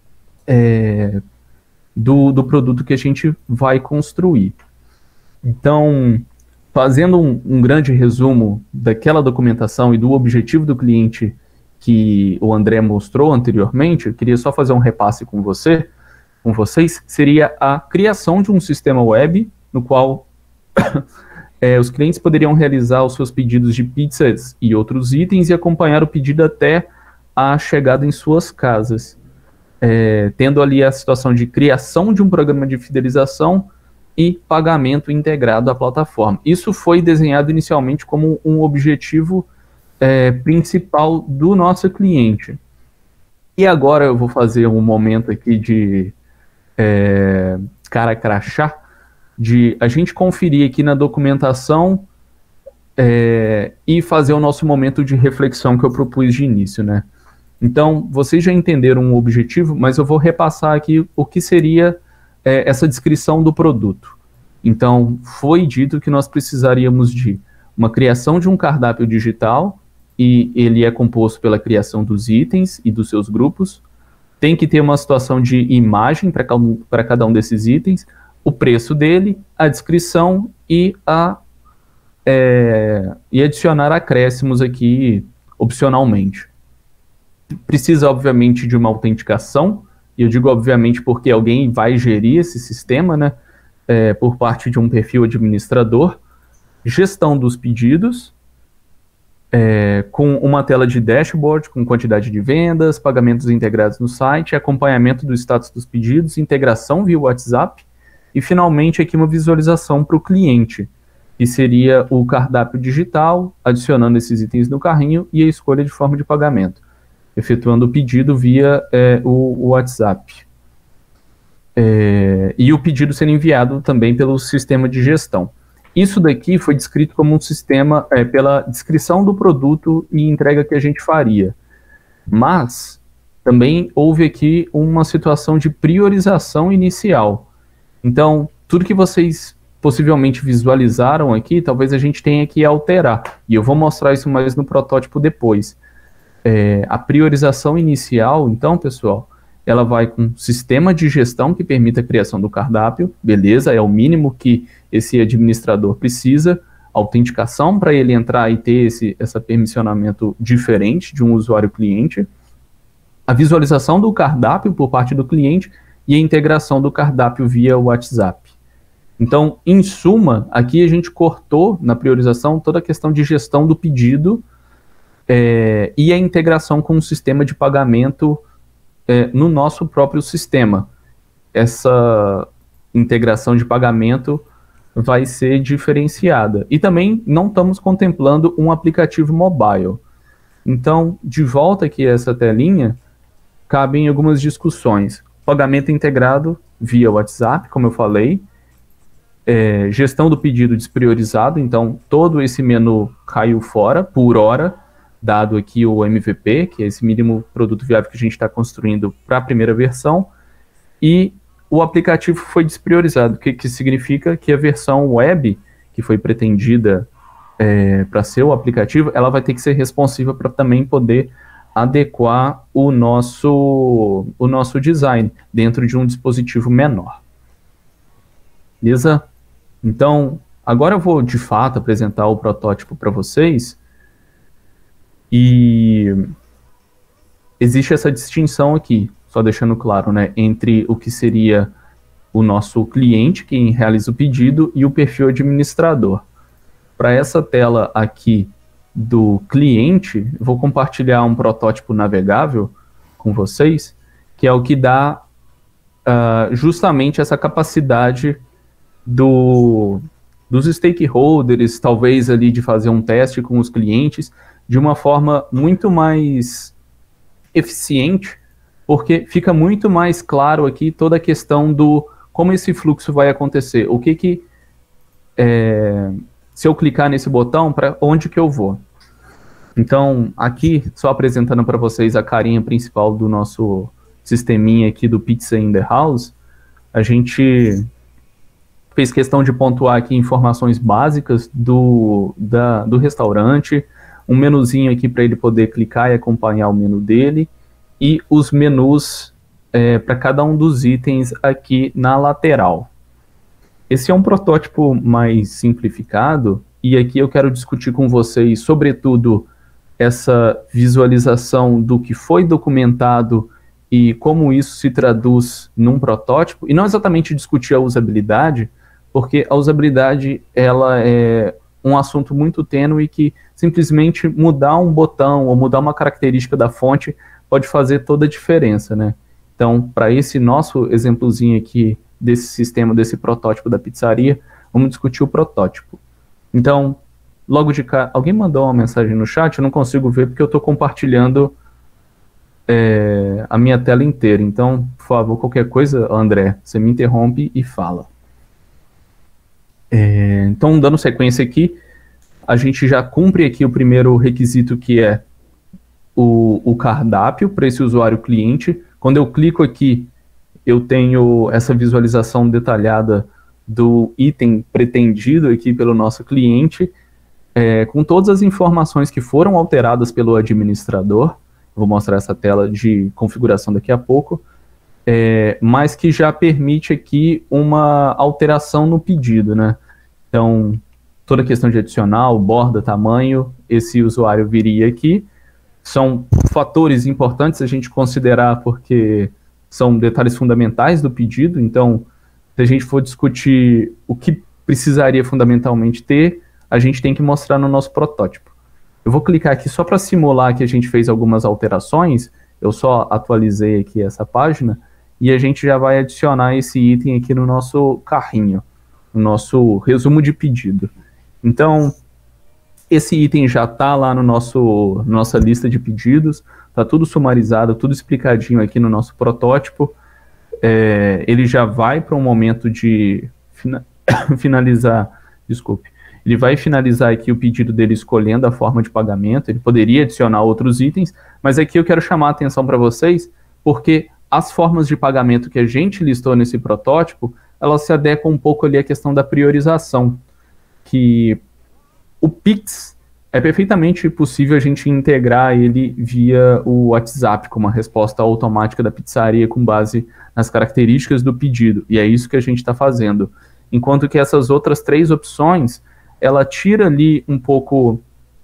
do produto que a gente vai construir. Então, fazendo um grande resumo daquela documentação e do objetivo do cliente que o André mostrou anteriormente, eu queria só fazer um repasse com vocês, seria a criação de um sistema web no qual os clientes poderiam realizar os seus pedidos de pizzas e outros itens e acompanhar o pedido até a chegada em suas casas, tendo ali a situação de criação de um programa de fidelização e pagamento integrado à plataforma. Isso foi desenhado inicialmente como um objetivo principal do nosso cliente. E agora eu vou fazer um momento aqui de cara crachá, de a gente conferir aqui na documentação e fazer o nosso momento de reflexão que eu propus de início, né? Então, vocês já entenderam o objetivo, mas eu vou repassar aqui o que seria essa descrição do produto. Então, foi dito que nós precisaríamos de uma criação de um cardápio digital, e ele é composto pela criação dos itens e dos seus grupos. Tem que ter uma situação de imagem para cada um desses itens, o preço dele, a descrição e adicionar acréscimos aqui opcionalmente. Precisa, obviamente, de uma autenticação, e eu digo obviamente porque alguém vai gerir esse sistema, né, por parte de um perfil administrador, gestão dos pedidos, com uma tela de dashboard, com quantidade de vendas, pagamentos integrados no site, acompanhamento do status dos pedidos, integração via WhatsApp, e finalmente aqui uma visualização para o cliente, que seria o cardápio digital, adicionando esses itens no carrinho e a escolha de forma de pagamento, efetuando o pedido via o WhatsApp. E o pedido sendo enviado também pelo sistema de gestão. Isso daqui foi descrito como um sistema pela descrição do produto e entrega que a gente faria. Mas também houve aqui uma situação de priorização inicial. Então, tudo que vocês possivelmente visualizaram aqui, talvez a gente tenha que alterar. E eu vou mostrar isso mais no protótipo depois. A priorização inicial, então, pessoal, ela vai com sistema de gestão que permita a criação do cardápio, beleza, é o mínimo que esse administrador precisa, autenticação para ele entrar e ter esse permissionamento diferente de um usuário cliente, a visualização do cardápio por parte do cliente e a integração do cardápio via WhatsApp. Então, em suma, aqui a gente cortou na priorização toda a questão de gestão do pedido e a integração com o sistema de pagamento no nosso próprio sistema. Essa integração de pagamento vai ser diferenciada. E também não estamos contemplando um aplicativo mobile. Então, de volta aqui a essa telinha, cabem algumas discussões. Pagamento integrado via WhatsApp, como eu falei. Gestão do pedido despriorizado, então todo esse menu caiu fora por hora, dado aqui o MVP, que é esse mínimo produto viável que a gente está construindo para a primeira versão, e o aplicativo foi despriorizado, o que significa que a versão web, que foi pretendida para ser o aplicativo, ela vai ter que ser responsiva para também poder adequar o nosso design dentro de um dispositivo menor. Beleza? Então, agora eu vou de fato apresentar o protótipo para vocês. E existe essa distinção aqui, só deixando claro, né, entre o que seria o nosso cliente, quem realiza o pedido, e o perfil administrador. Para essa tela aqui do cliente, vou compartilhar um protótipo navegável com vocês, que é o que dá justamente essa capacidade dos stakeholders, talvez ali de fazer um teste com os clientes, de uma forma muito mais eficiente, porque fica muito mais claro aqui toda a questão do como esse fluxo vai acontecer, o que se eu clicar nesse botão, para onde que eu vou. Então, aqui, só apresentando para vocês a carinha principal do nosso sisteminha aqui do Pizza in the House, a gente fez questão de pontuar aqui informações básicas do restaurante, um menuzinho aqui para ele poder clicar e acompanhar o menu dele, e os menus para cada um dos itens aqui na lateral. Esse é um protótipo mais simplificado, e aqui eu quero discutir com vocês, sobretudo, essa visualização do que foi documentado e como isso se traduz num protótipo, e não exatamente discutir a usabilidade, porque a usabilidade ela é um assunto muito tênue que simplesmente mudar um botão ou mudar uma característica da fonte pode fazer toda a diferença, né? Então, para esse nosso exemplozinho aqui desse sistema, desse protótipo da pizzaria, vamos discutir o protótipo. Então, logo de cá, alguém mandou uma mensagem no chat, eu não consigo ver porque eu estou compartilhando a minha tela inteira. Então, por favor, qualquer coisa, André, você me interrompe e fala. Então, dando sequência aqui, a gente já cumpre aqui o primeiro requisito, que é o cardápio para esse usuário cliente. Quando eu clico aqui, eu tenho essa visualização detalhada do item pretendido aqui pelo nosso cliente, com todas as informações que foram alteradas pelo administrador. Vou mostrar essa tela de configuração daqui a pouco, mas que já permite aqui uma alteração no pedido, né? Então, toda a questão de adicional, borda, tamanho, esse usuário viria aqui. São fatores importantes a gente considerar, porque são detalhes fundamentais do pedido. Então, se a gente for discutir o que precisaria fundamentalmente ter, a gente tem que mostrar no nosso protótipo. Eu vou clicar aqui só para simular que a gente fez algumas alterações. Eu só atualizei aqui essa página e a gente já vai adicionar esse item aqui no nosso carrinho, no nosso resumo de pedido. Então, esse item já está lá no nossa lista de pedidos, está tudo sumarizado, tudo explicadinho aqui no nosso protótipo. Ele já vai para um momento de finalizar, desculpe, ele vai finalizar aqui o pedido dele escolhendo a forma de pagamento. Ele poderia adicionar outros itens, mas aqui eu quero chamar a atenção para vocês, porque as formas de pagamento que a gente listou nesse protótipo, elas se adequam um pouco ali à questão da priorização, que o Pix é perfeitamente possível a gente integrar ele via o WhatsApp, com uma resposta automática da pizzaria com base nas características do pedido, e é isso que a gente está fazendo. Enquanto que essas outras 3 opções, ela tira ali um pouco,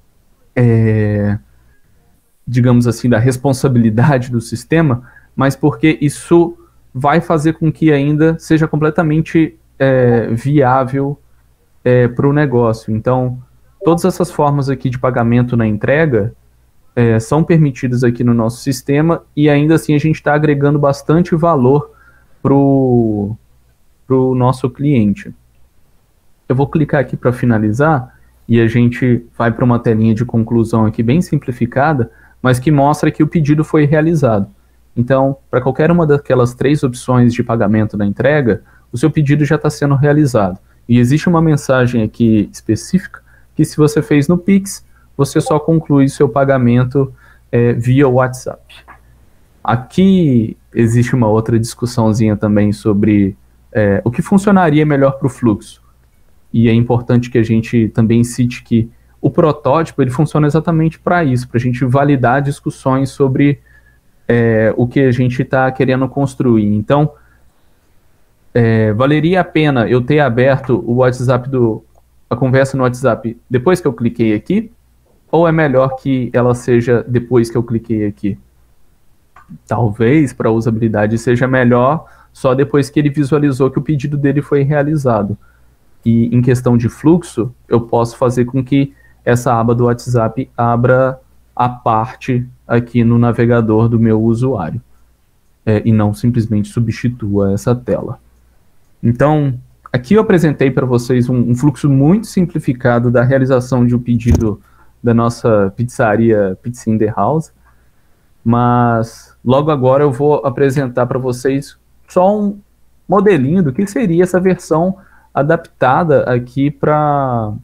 digamos assim, da responsabilidade do sistema, mas porque isso vai fazer com que ainda seja completamente viável para o negócio. Então, todas essas formas aqui de pagamento na entrega são permitidas aqui no nosso sistema, e ainda assim a gente está agregando bastante valor para o nosso cliente. Eu vou clicar aqui para finalizar, e a gente vai para uma telinha de conclusão aqui bem simplificada, mas que mostra que o pedido foi realizado. Então, para qualquer uma daquelas 3 opções de pagamento na entrega, o seu pedido já está sendo realizado. E existe uma mensagem aqui específica, que se você fez no Pix, você só conclui seu pagamento via WhatsApp. Aqui existe uma outra discussãozinha também sobre o que funcionaria melhor para o fluxo. E é importante que a gente também cite que o protótipo ele funciona exatamente para isso, para a gente validar discussões sobre o que a gente está querendo construir. Então, valeria a pena eu ter aberto o WhatsApp a conversa no WhatsApp depois que eu cliquei aqui, ou é melhor que ela seja depois que eu cliquei aqui? Talvez para a usabilidade seja melhor só depois que ele visualizou que o pedido dele foi realizado. E em questão de fluxo, eu posso fazer com que essa aba do WhatsApp abra a parte aqui no navegador do meu usuário, e não simplesmente substitua essa tela. Então, aqui eu apresentei para vocês um fluxo muito simplificado da realização de um pedido da nossa pizzaria Pizza in the House, mas logo agora eu vou apresentar para vocês só um modelinho do que seria essa versão adaptada aqui para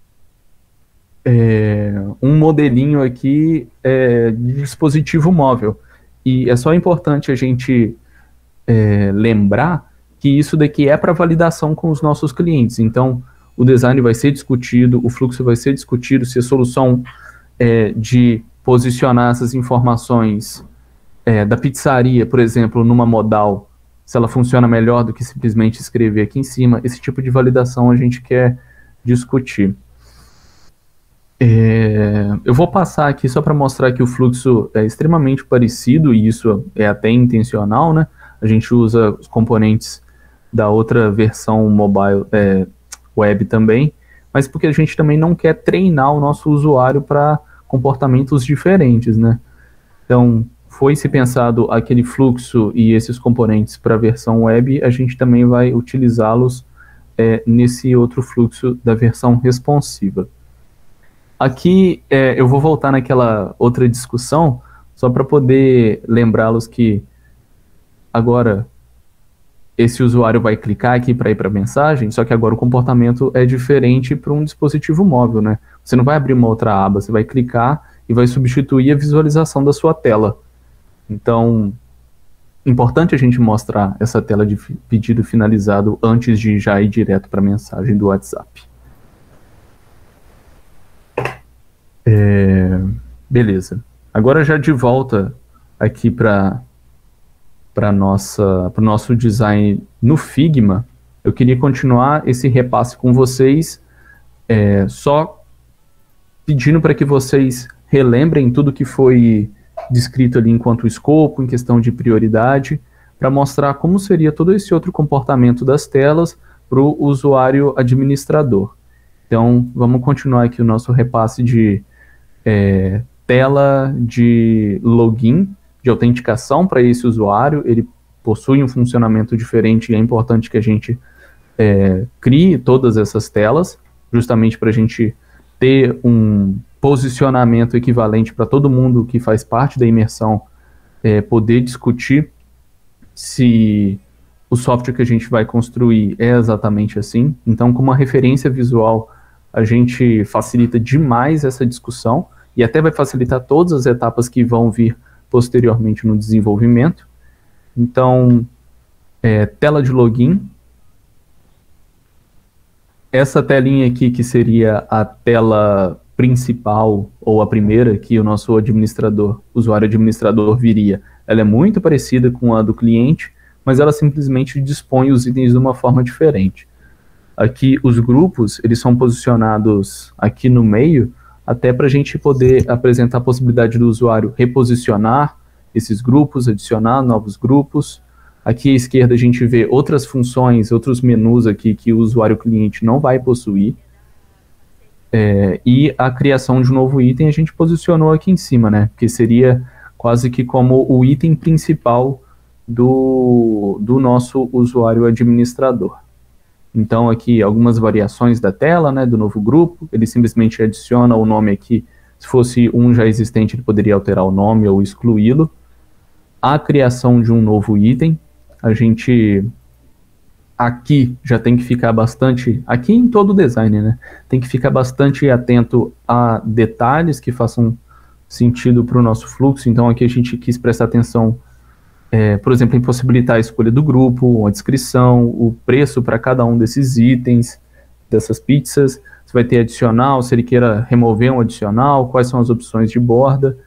um modelinho aqui de dispositivo móvel. E é só importante a gente lembrar que isso daqui é para validação com os nossos clientes. Então, o design vai ser discutido, o fluxo vai ser discutido, se a solução de posicionar essas informações da pizzaria, por exemplo, numa modal, se ela funciona melhor do que simplesmente escrever aqui em cima. Esse tipo de validação a gente quer discutir. Eu vou passar aqui só para mostrar que o fluxo é extremamente parecido, e isso é até intencional, né? A gente usa os componentes da outra versão mobile, web também, mas porque a gente também não quer treinar o nosso usuário para comportamentos diferentes, né? Então, foi-se pensado aquele fluxo e esses componentes para a versão web, a gente também vai utilizá-los nesse outro fluxo da versão responsiva. Aqui eu vou voltar naquela outra discussão, só para poder lembrá-los que agora esse usuário vai clicar aqui para ir para a mensagem, só que agora o comportamento é diferente para um dispositivo móvel, né? Você não vai abrir uma outra aba, você vai clicar e vai substituir a visualização da sua tela. Então, importante a gente mostrar essa tela de pedido finalizado antes de já ir direto para a mensagem do WhatsApp. Beleza. Agora já de volta aqui para o nosso design no Figma, eu queria continuar esse repasse com vocês, só pedindo para que vocês relembrem tudo que foi descrito ali enquanto escopo, em questão de prioridade, para mostrar como seria todo esse outro comportamento das telas para o usuário administrador. Então, vamos continuar aqui o nosso repasse de tela de login, de autenticação para esse usuário. Ele possui um funcionamento diferente e é importante que a gente crie todas essas telas, justamente para a gente ter um posicionamento equivalente para todo mundo que faz parte da imersão, poder discutir se o software que a gente vai construir é exatamente assim. Então, com uma referência visual, a gente facilita demais essa discussão e até vai facilitar todas as etapas que vão vir posteriormente no desenvolvimento. Então, tela de login. Essa telinha aqui, que seria a tela principal, ou a primeira que o nosso usuário administrador viria, ela é muito parecida com a do cliente, mas ela simplesmente dispõe os itens de uma forma diferente. Aqui, os grupos, eles são posicionados aqui no meio, até para a gente poder apresentar a possibilidade do usuário reposicionar esses grupos, adicionar novos grupos. Aqui à esquerda a gente vê outras funções, outros menus aqui que o usuário cliente não vai possuir. E a criação de um novo item a gente posicionou aqui em cima, né? Que seria quase que como o item principal do nosso usuário administrador. Então aqui algumas variações da tela, né, do novo grupo. Ele simplesmente adiciona o nome aqui. Se fosse um já existente, ele poderia alterar o nome ou excluí-lo. A criação de um novo item. A gente aqui já tem que ficar bastante, aqui em todo o design, né, tem que ficar bastante atento a detalhes que façam sentido para o nosso fluxo. Então aqui a gente quis prestar atenção, por exemplo, em possibilitar a escolha do grupo, a descrição, o preço para cada um desses itens, dessas pizzas. Se vai ter adicional, se ele queira remover um adicional, quais são as opções de borda.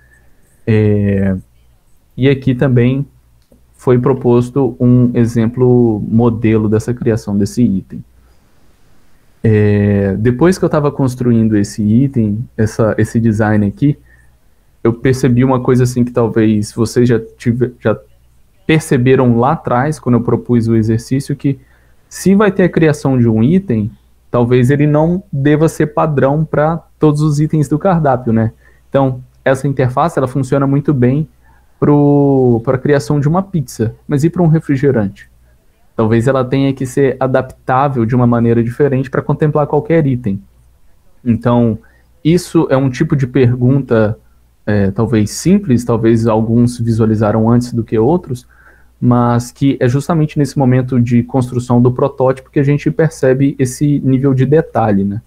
E aqui também foi proposto um exemplo modelo dessa criação desse item. Depois que eu estava construindo esse item, esse design aqui, eu percebi uma coisa assim que talvez vocês já perceberam lá atrás, quando eu propus o exercício, que se vai ter a criação de um item, talvez ele não deva ser padrão para todos os itens do cardápio, né? Então, essa interface, ela funciona muito bem para a criação de uma pizza, mas e para um refrigerante? Talvez ela tenha que ser adaptável de uma maneira diferente para contemplar qualquer item. Então, isso é um tipo de pergunta talvez simples, talvez alguns visualizaram antes do que outros, mas que é justamente nesse momento de construção do protótipo que a gente percebe esse nível de detalhe, né?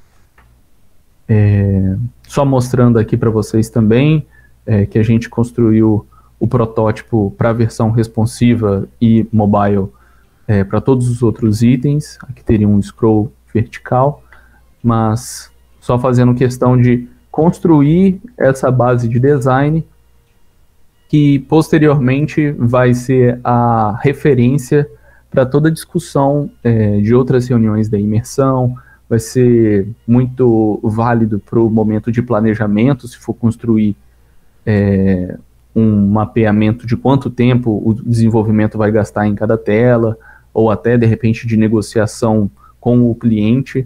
Só mostrando aqui para vocês também que a gente construiu o protótipo para a versão responsiva e mobile para todos os outros itens. Aqui teria um scroll vertical, mas só fazendo questão de construir essa base de design que posteriormente vai ser a referência para toda a discussão de outras reuniões da imersão, vai ser muito válido para o momento de planejamento, se for construir um mapeamento de quanto tempo o desenvolvimento vai gastar em cada tela, ou até, de repente, de negociação com o cliente.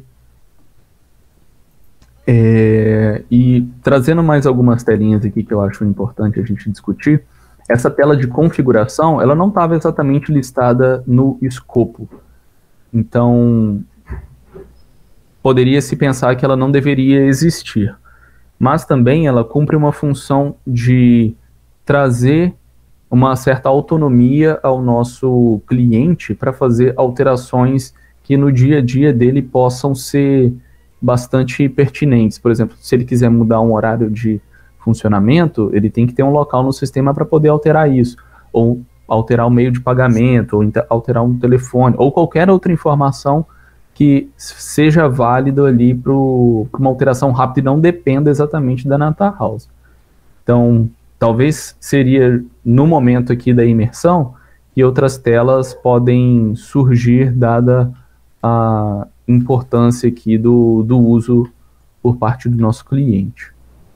E trazendo mais algumas telinhas aqui que eu acho importante a gente discutir, essa tela de configuração, ela não estava exatamente listada no escopo. Então, poderia se pensar que ela não deveria existir. Mas também ela cumpre uma função de trazer uma certa autonomia ao nosso cliente para fazer alterações que no dia a dia dele possam ser bastante pertinentes. Por exemplo, se ele quiser mudar um horário de funcionamento, ele tem que ter um local no sistema para poder alterar isso, ou alterar o meio de pagamento, ou alterar um telefone, ou qualquer outra informação que seja válido ali para uma alteração rápida e não dependa exatamente da Nata House. Então, talvez seria no momento aqui da imersão que outras telas podem surgir, dada a importância aqui do uso por parte do nosso cliente.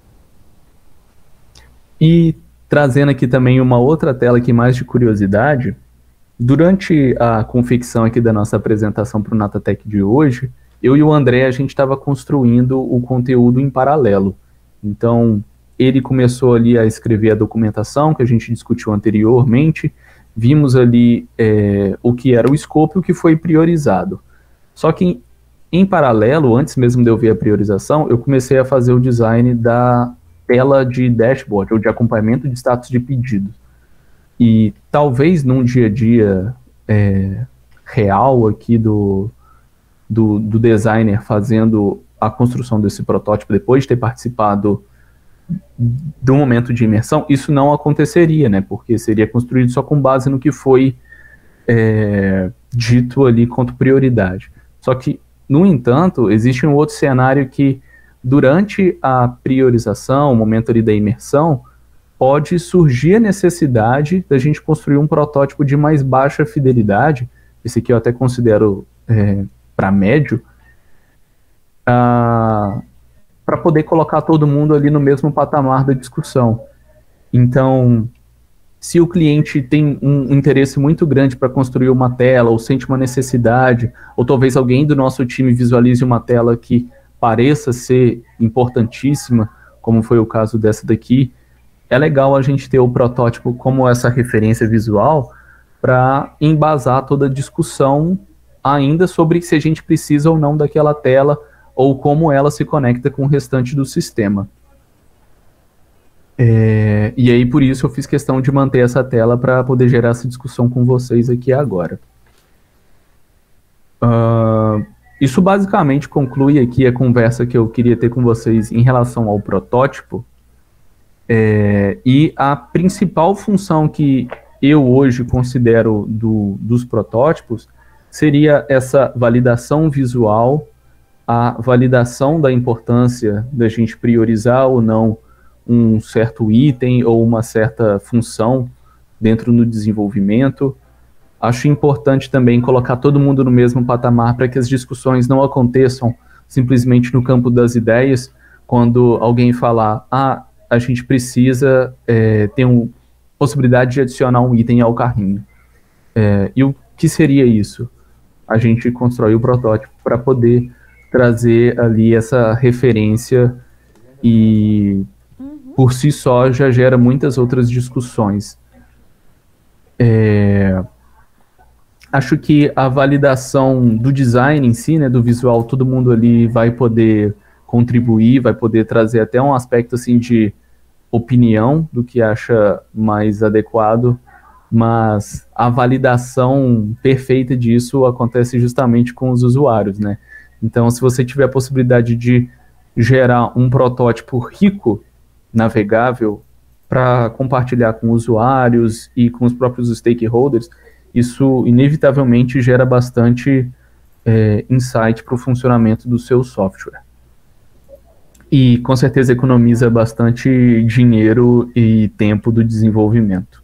E trazendo aqui também uma outra tela aqui mais de curiosidade, durante a confecção aqui da nossa apresentação para o Natatech de hoje, eu e o André, a gente estava construindo o conteúdo em paralelo. Então, ele começou ali a escrever a documentação que a gente discutiu anteriormente, vimos ali o que era o escopo e o que foi priorizado. Só que, em paralelo, antes mesmo de eu ver a priorização, eu comecei a fazer o design da tela de dashboard, ou de acompanhamento de status de pedido. E talvez num dia a dia real aqui do designer fazendo a construção desse protótipo, depois de ter participado do momento de imersão, isso não aconteceria, né? Porque seria construído só com base no que foi dito ali quanto prioridade. Só que, no entanto, existe um outro cenário que, durante a priorização, o momento ali da imersão, pode surgir a necessidade da gente construir um protótipo de mais baixa fidelidade, esse aqui eu até considero para médio, para poder colocar todo mundo ali no mesmo patamar da discussão. Então, se o cliente tem um interesse muito grande para construir uma tela, ou sente uma necessidade, ou talvez alguém do nosso time visualize uma tela que pareça ser importantíssima, como foi o caso dessa daqui, é legal a gente ter o protótipo como essa referência visual para embasar toda a discussão ainda sobre se a gente precisa ou não daquela tela, ou como ela se conecta com o restante do sistema. E aí, por isso, eu fiz questão de manter essa tela para poder gerar essa discussão com vocês aqui agora. Isso basicamente conclui aqui a conversa que eu queria ter com vocês em relação ao protótipo. E a principal função que eu hoje considero dos protótipos seria essa validação visual a validação da importância da gente priorizar ou não um certo item ou uma certa função dentro do desenvolvimento. Acho importante também colocar todo mundo no mesmo patamar para que as discussões não aconteçam simplesmente no campo das ideias, quando alguém falar, a gente precisa ter uma possibilidade de adicionar um item ao carrinho. E o que seria isso? A gente constrói o protótipo para poder trazer ali essa referência e, por si só, já gera muitas outras discussões. Acho que a validação do design em si, né, do visual, todo mundo ali vai poder contribuir, vai poder trazer até um aspecto assim de opinião do que acha mais adequado, mas a validação perfeita disso acontece justamente com os usuários, né? Então, se você tiver a possibilidade de gerar um protótipo rico, navegável, para compartilhar com usuários e com os próprios stakeholders, isso inevitavelmente gera bastante insight para o funcionamento do seu software. E com certeza economiza bastante dinheiro e tempo do desenvolvimento.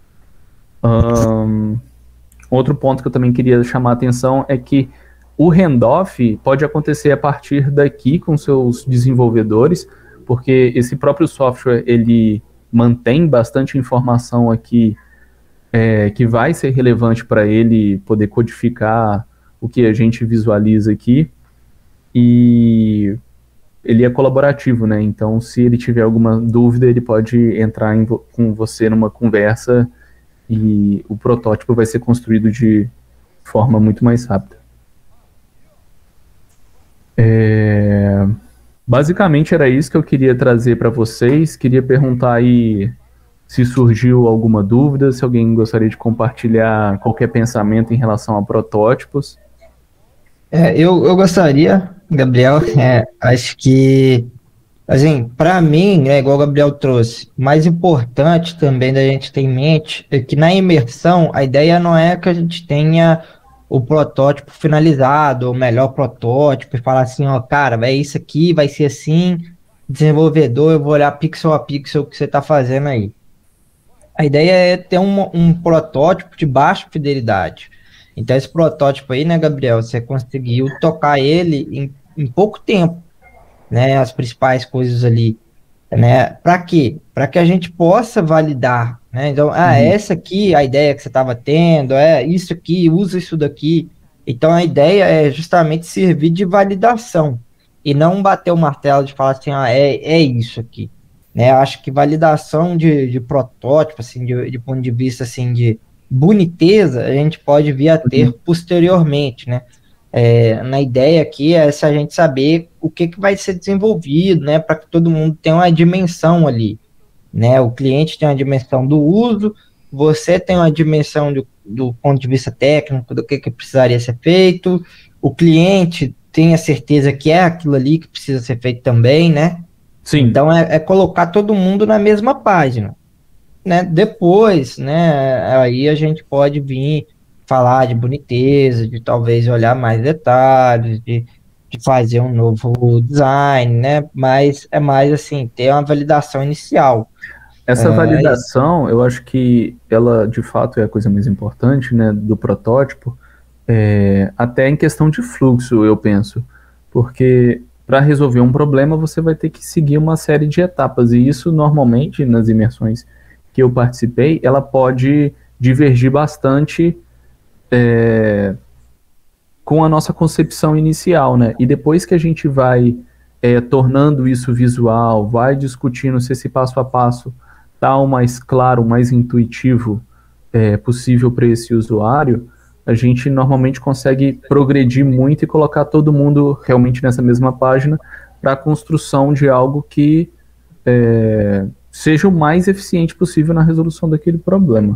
Outro ponto que eu também queria chamar a atenção é que o handoff pode acontecer a partir daqui com seus desenvolvedores, porque esse próprio software ele mantém bastante informação aqui que vai ser relevante para ele poder codificar o que a gente visualiza aqui, e ele é colaborativo, né? Então, se ele tiver alguma dúvida, ele pode entrar com você numa conversa e o protótipo vai ser construído de forma muito mais rápida. Basicamente era isso que eu queria trazer para vocês. Queria perguntar aí se surgiu alguma dúvida, se alguém gostaria de compartilhar qualquer pensamento em relação a protótipos. Eu gostaria, Gabriel, acho que, assim, para mim, né, igual o Gabriel trouxe, mais importante também da gente ter em mente é que na imersão a ideia não é que a gente tenha o protótipo finalizado, o melhor protótipo, e falar assim, ó, cara, é isso aqui, vai ser assim, desenvolvedor, eu vou olhar pixel a pixel o que você está fazendo aí. A ideia é ter um protótipo de baixa fidelidade. Então esse protótipo aí, né, Gabriel, você conseguiu tocar ele em pouco tempo, né, as principais coisas ali, né, para quê? Para que a gente possa validar, né, então, essa aqui, a ideia que você estava tendo, isso aqui, usa isso daqui. Então a ideia é justamente servir de validação, e não bater o martelo de falar assim, é isso aqui, né, eu acho que validação de protótipo, assim, de ponto de vista, assim, de boniteza, a gente pode vir a ter posteriormente, né? Na ideia aqui é se a gente saber o que vai ser desenvolvido, né? Para que todo mundo tenha uma dimensão ali, né? O cliente tem uma dimensão do uso, você tem uma dimensão do ponto de vista técnico, do que precisaria ser feito, o cliente tem a certeza que é aquilo ali que precisa ser feito também, né? Sim. Então é colocar todo mundo na mesma página. Né, depois, né, aí a gente pode vir falar de boniteza, de talvez olhar mais detalhes, de fazer um novo design, né, mas é mais assim, ter uma validação inicial. Essa validação, eu acho que ela, de fato, é a coisa mais importante, né, do protótipo, até em questão de fluxo, eu penso, porque para resolver um problema, você vai ter que seguir uma série de etapas, e isso, normalmente, nas imersões que eu participei, ela pode divergir bastante com a nossa concepção inicial, né? E depois que a gente vai tornando isso visual, vai discutindo se esse passo a passo está o mais claro, o mais intuitivo possível para esse usuário, a gente normalmente consegue progredir muito e colocar todo mundo realmente nessa mesma página para a construção de algo que seja o mais eficiente possível na resolução daquele problema.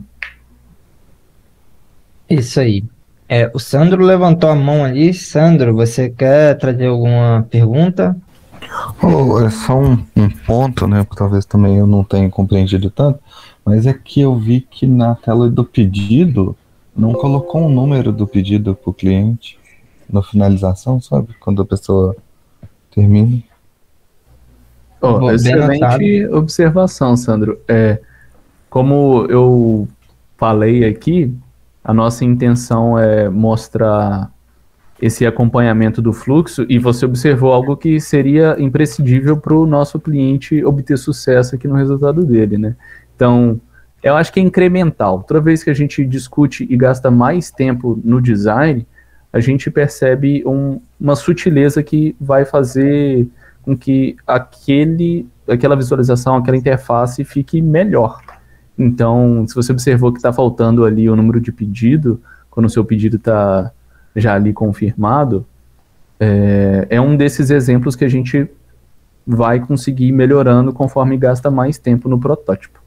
Isso aí. O Sandro levantou a mão ali. Sandro, você quer trazer alguma pergunta? É só um ponto, né? Porque talvez também eu não tenha compreendido tanto, mas é que eu vi que na tela do pedido não colocou um número do pedido para o cliente. na finalização, sabe? Quando a pessoa termina. Bem Excelente observação, Sandro. Como eu falei aqui, a nossa intenção é mostrar esse acompanhamento do fluxo, e você observou algo que seria imprescindível para o nosso cliente obter sucesso aqui no resultado dele, né? Então, eu acho que é incremental. Toda vez que a gente discute e gasta mais tempo no design, a gente percebe uma sutileza que vai fazer com que aquela visualização, aquela interface fique melhor. Então, se você observou que está faltando ali o número de pedido, quando o seu pedido está já ali confirmado, é um desses exemplos que a gente vai conseguir ir melhorando conforme gasta mais tempo no protótipo.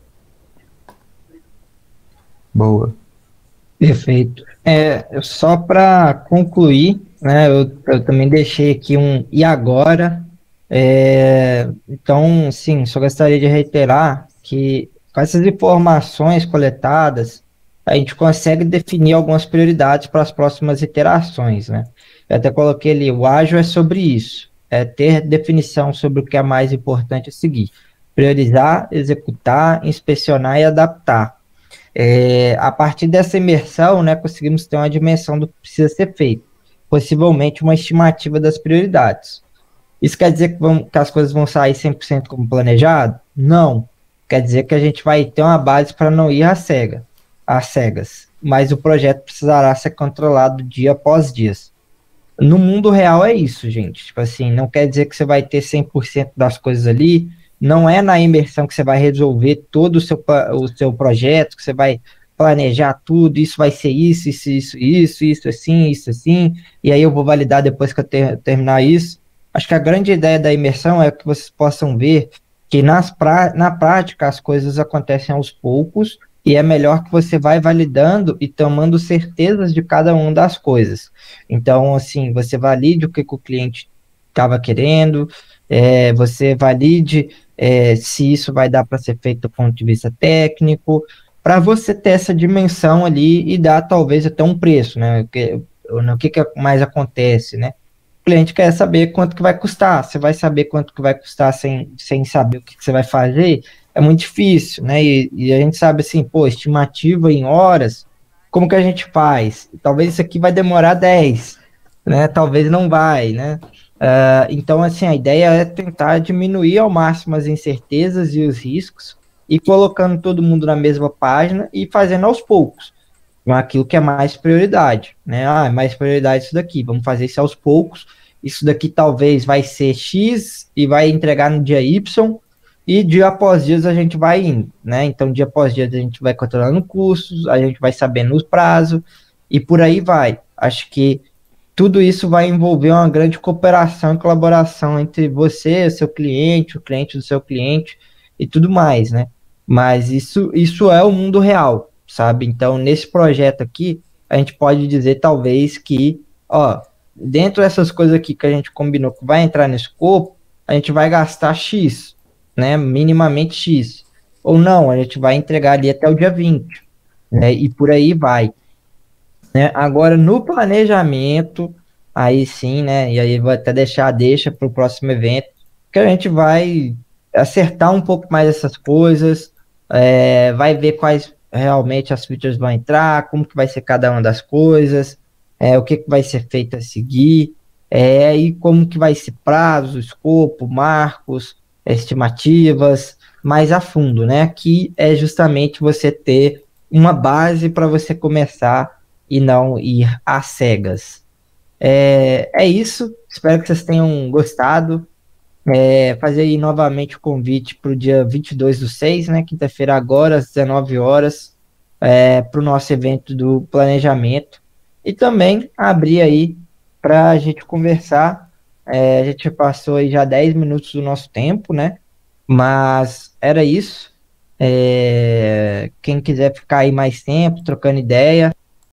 Boa. Perfeito. Só para concluir, né, eu também deixei aqui um e agora. Então, sim, só gostaria de reiterar que com essas informações coletadas, a gente consegue definir algumas prioridades para as próximas iterações, né? Eu até coloquei ali, o ágil é sobre isso, é ter definição sobre o que é mais importante a seguir. Priorizar, executar, inspecionar e adaptar. A partir dessa imersão, né, conseguimos ter uma dimensão do que precisa ser feito, possivelmente uma estimativa das prioridades. Isso quer dizer que as coisas vão sair 100% como planejado? Não. Quer dizer que a gente vai ter uma base para não ir às cegas, mas o projeto precisará ser controlado dia após dia. No mundo real é isso, gente. Tipo assim, não quer dizer que você vai ter 100% das coisas ali, não é na imersão que você vai resolver todo o seu projeto, que você vai planejar tudo, isso vai ser isso, assim, e aí eu vou validar depois que eu terminar isso. Acho que a grande ideia da imersão é que vocês possam ver que na prática as coisas acontecem aos poucos, e é melhor que você vai validando e tomando certezas de cada uma das coisas. Então, assim, você valide o que o cliente estava querendo, você valide se isso vai dar para ser feito do ponto de vista técnico, para você ter essa dimensão ali e dar talvez até um preço, né? O que mais acontece, né? O cliente quer saber quanto que vai custar. Você vai saber quanto que vai custar sem saber o que você vai fazer? É muito difícil, né? E a gente sabe assim, pô, estimativa em horas, como que a gente faz? Talvez isso aqui vai demorar 10, né? Talvez não vai, né? Então, assim, a ideia é tentar diminuir ao máximo as incertezas e os riscos e colocando todo mundo na mesma página e fazendo aos poucos, com aquilo que é mais prioridade, né? É mais prioridade isso daqui, vamos fazer isso aos poucos. Isso daqui talvez vai ser X e vai entregar no dia Y, e dia após dia a gente vai indo, né? Então, dia após dia a gente vai controlando custos, a gente vai sabendo o prazo, e por aí vai. Acho que tudo isso vai envolver uma grande cooperação e colaboração entre você, o seu cliente, o cliente do seu cliente e tudo mais, né? Mas isso é o mundo real, sabe? Então, nesse projeto aqui, a gente pode dizer talvez que, dentro dessas coisas aqui que a gente combinou que vai entrar no escopo, a gente vai gastar X, né? Minimamente X. Ou não, a gente vai entregar ali até o dia 20, né? E por aí vai. Né? Agora, no planejamento, aí sim, né? E aí vou até deixa para o próximo evento, que a gente vai acertar um pouco mais essas coisas, vai ver quais realmente as features vão entrar, como que vai ser cada uma das coisas, o que vai ser feito a seguir, e como que vai ser prazo, escopo, marcos, estimativas, mais a fundo, né? Que é justamente você ter uma base para você começar e não ir às cegas. É isso, espero que vocês tenham gostado. Fazer aí novamente o convite para o dia 22/6, né, quinta-feira agora, às 19 horas, para o nosso evento do planejamento. E também abrir aí para a gente conversar. A gente passou aí já 10 minutos do nosso tempo, né? Mas era isso. Quem quiser ficar aí mais tempo, trocando ideia,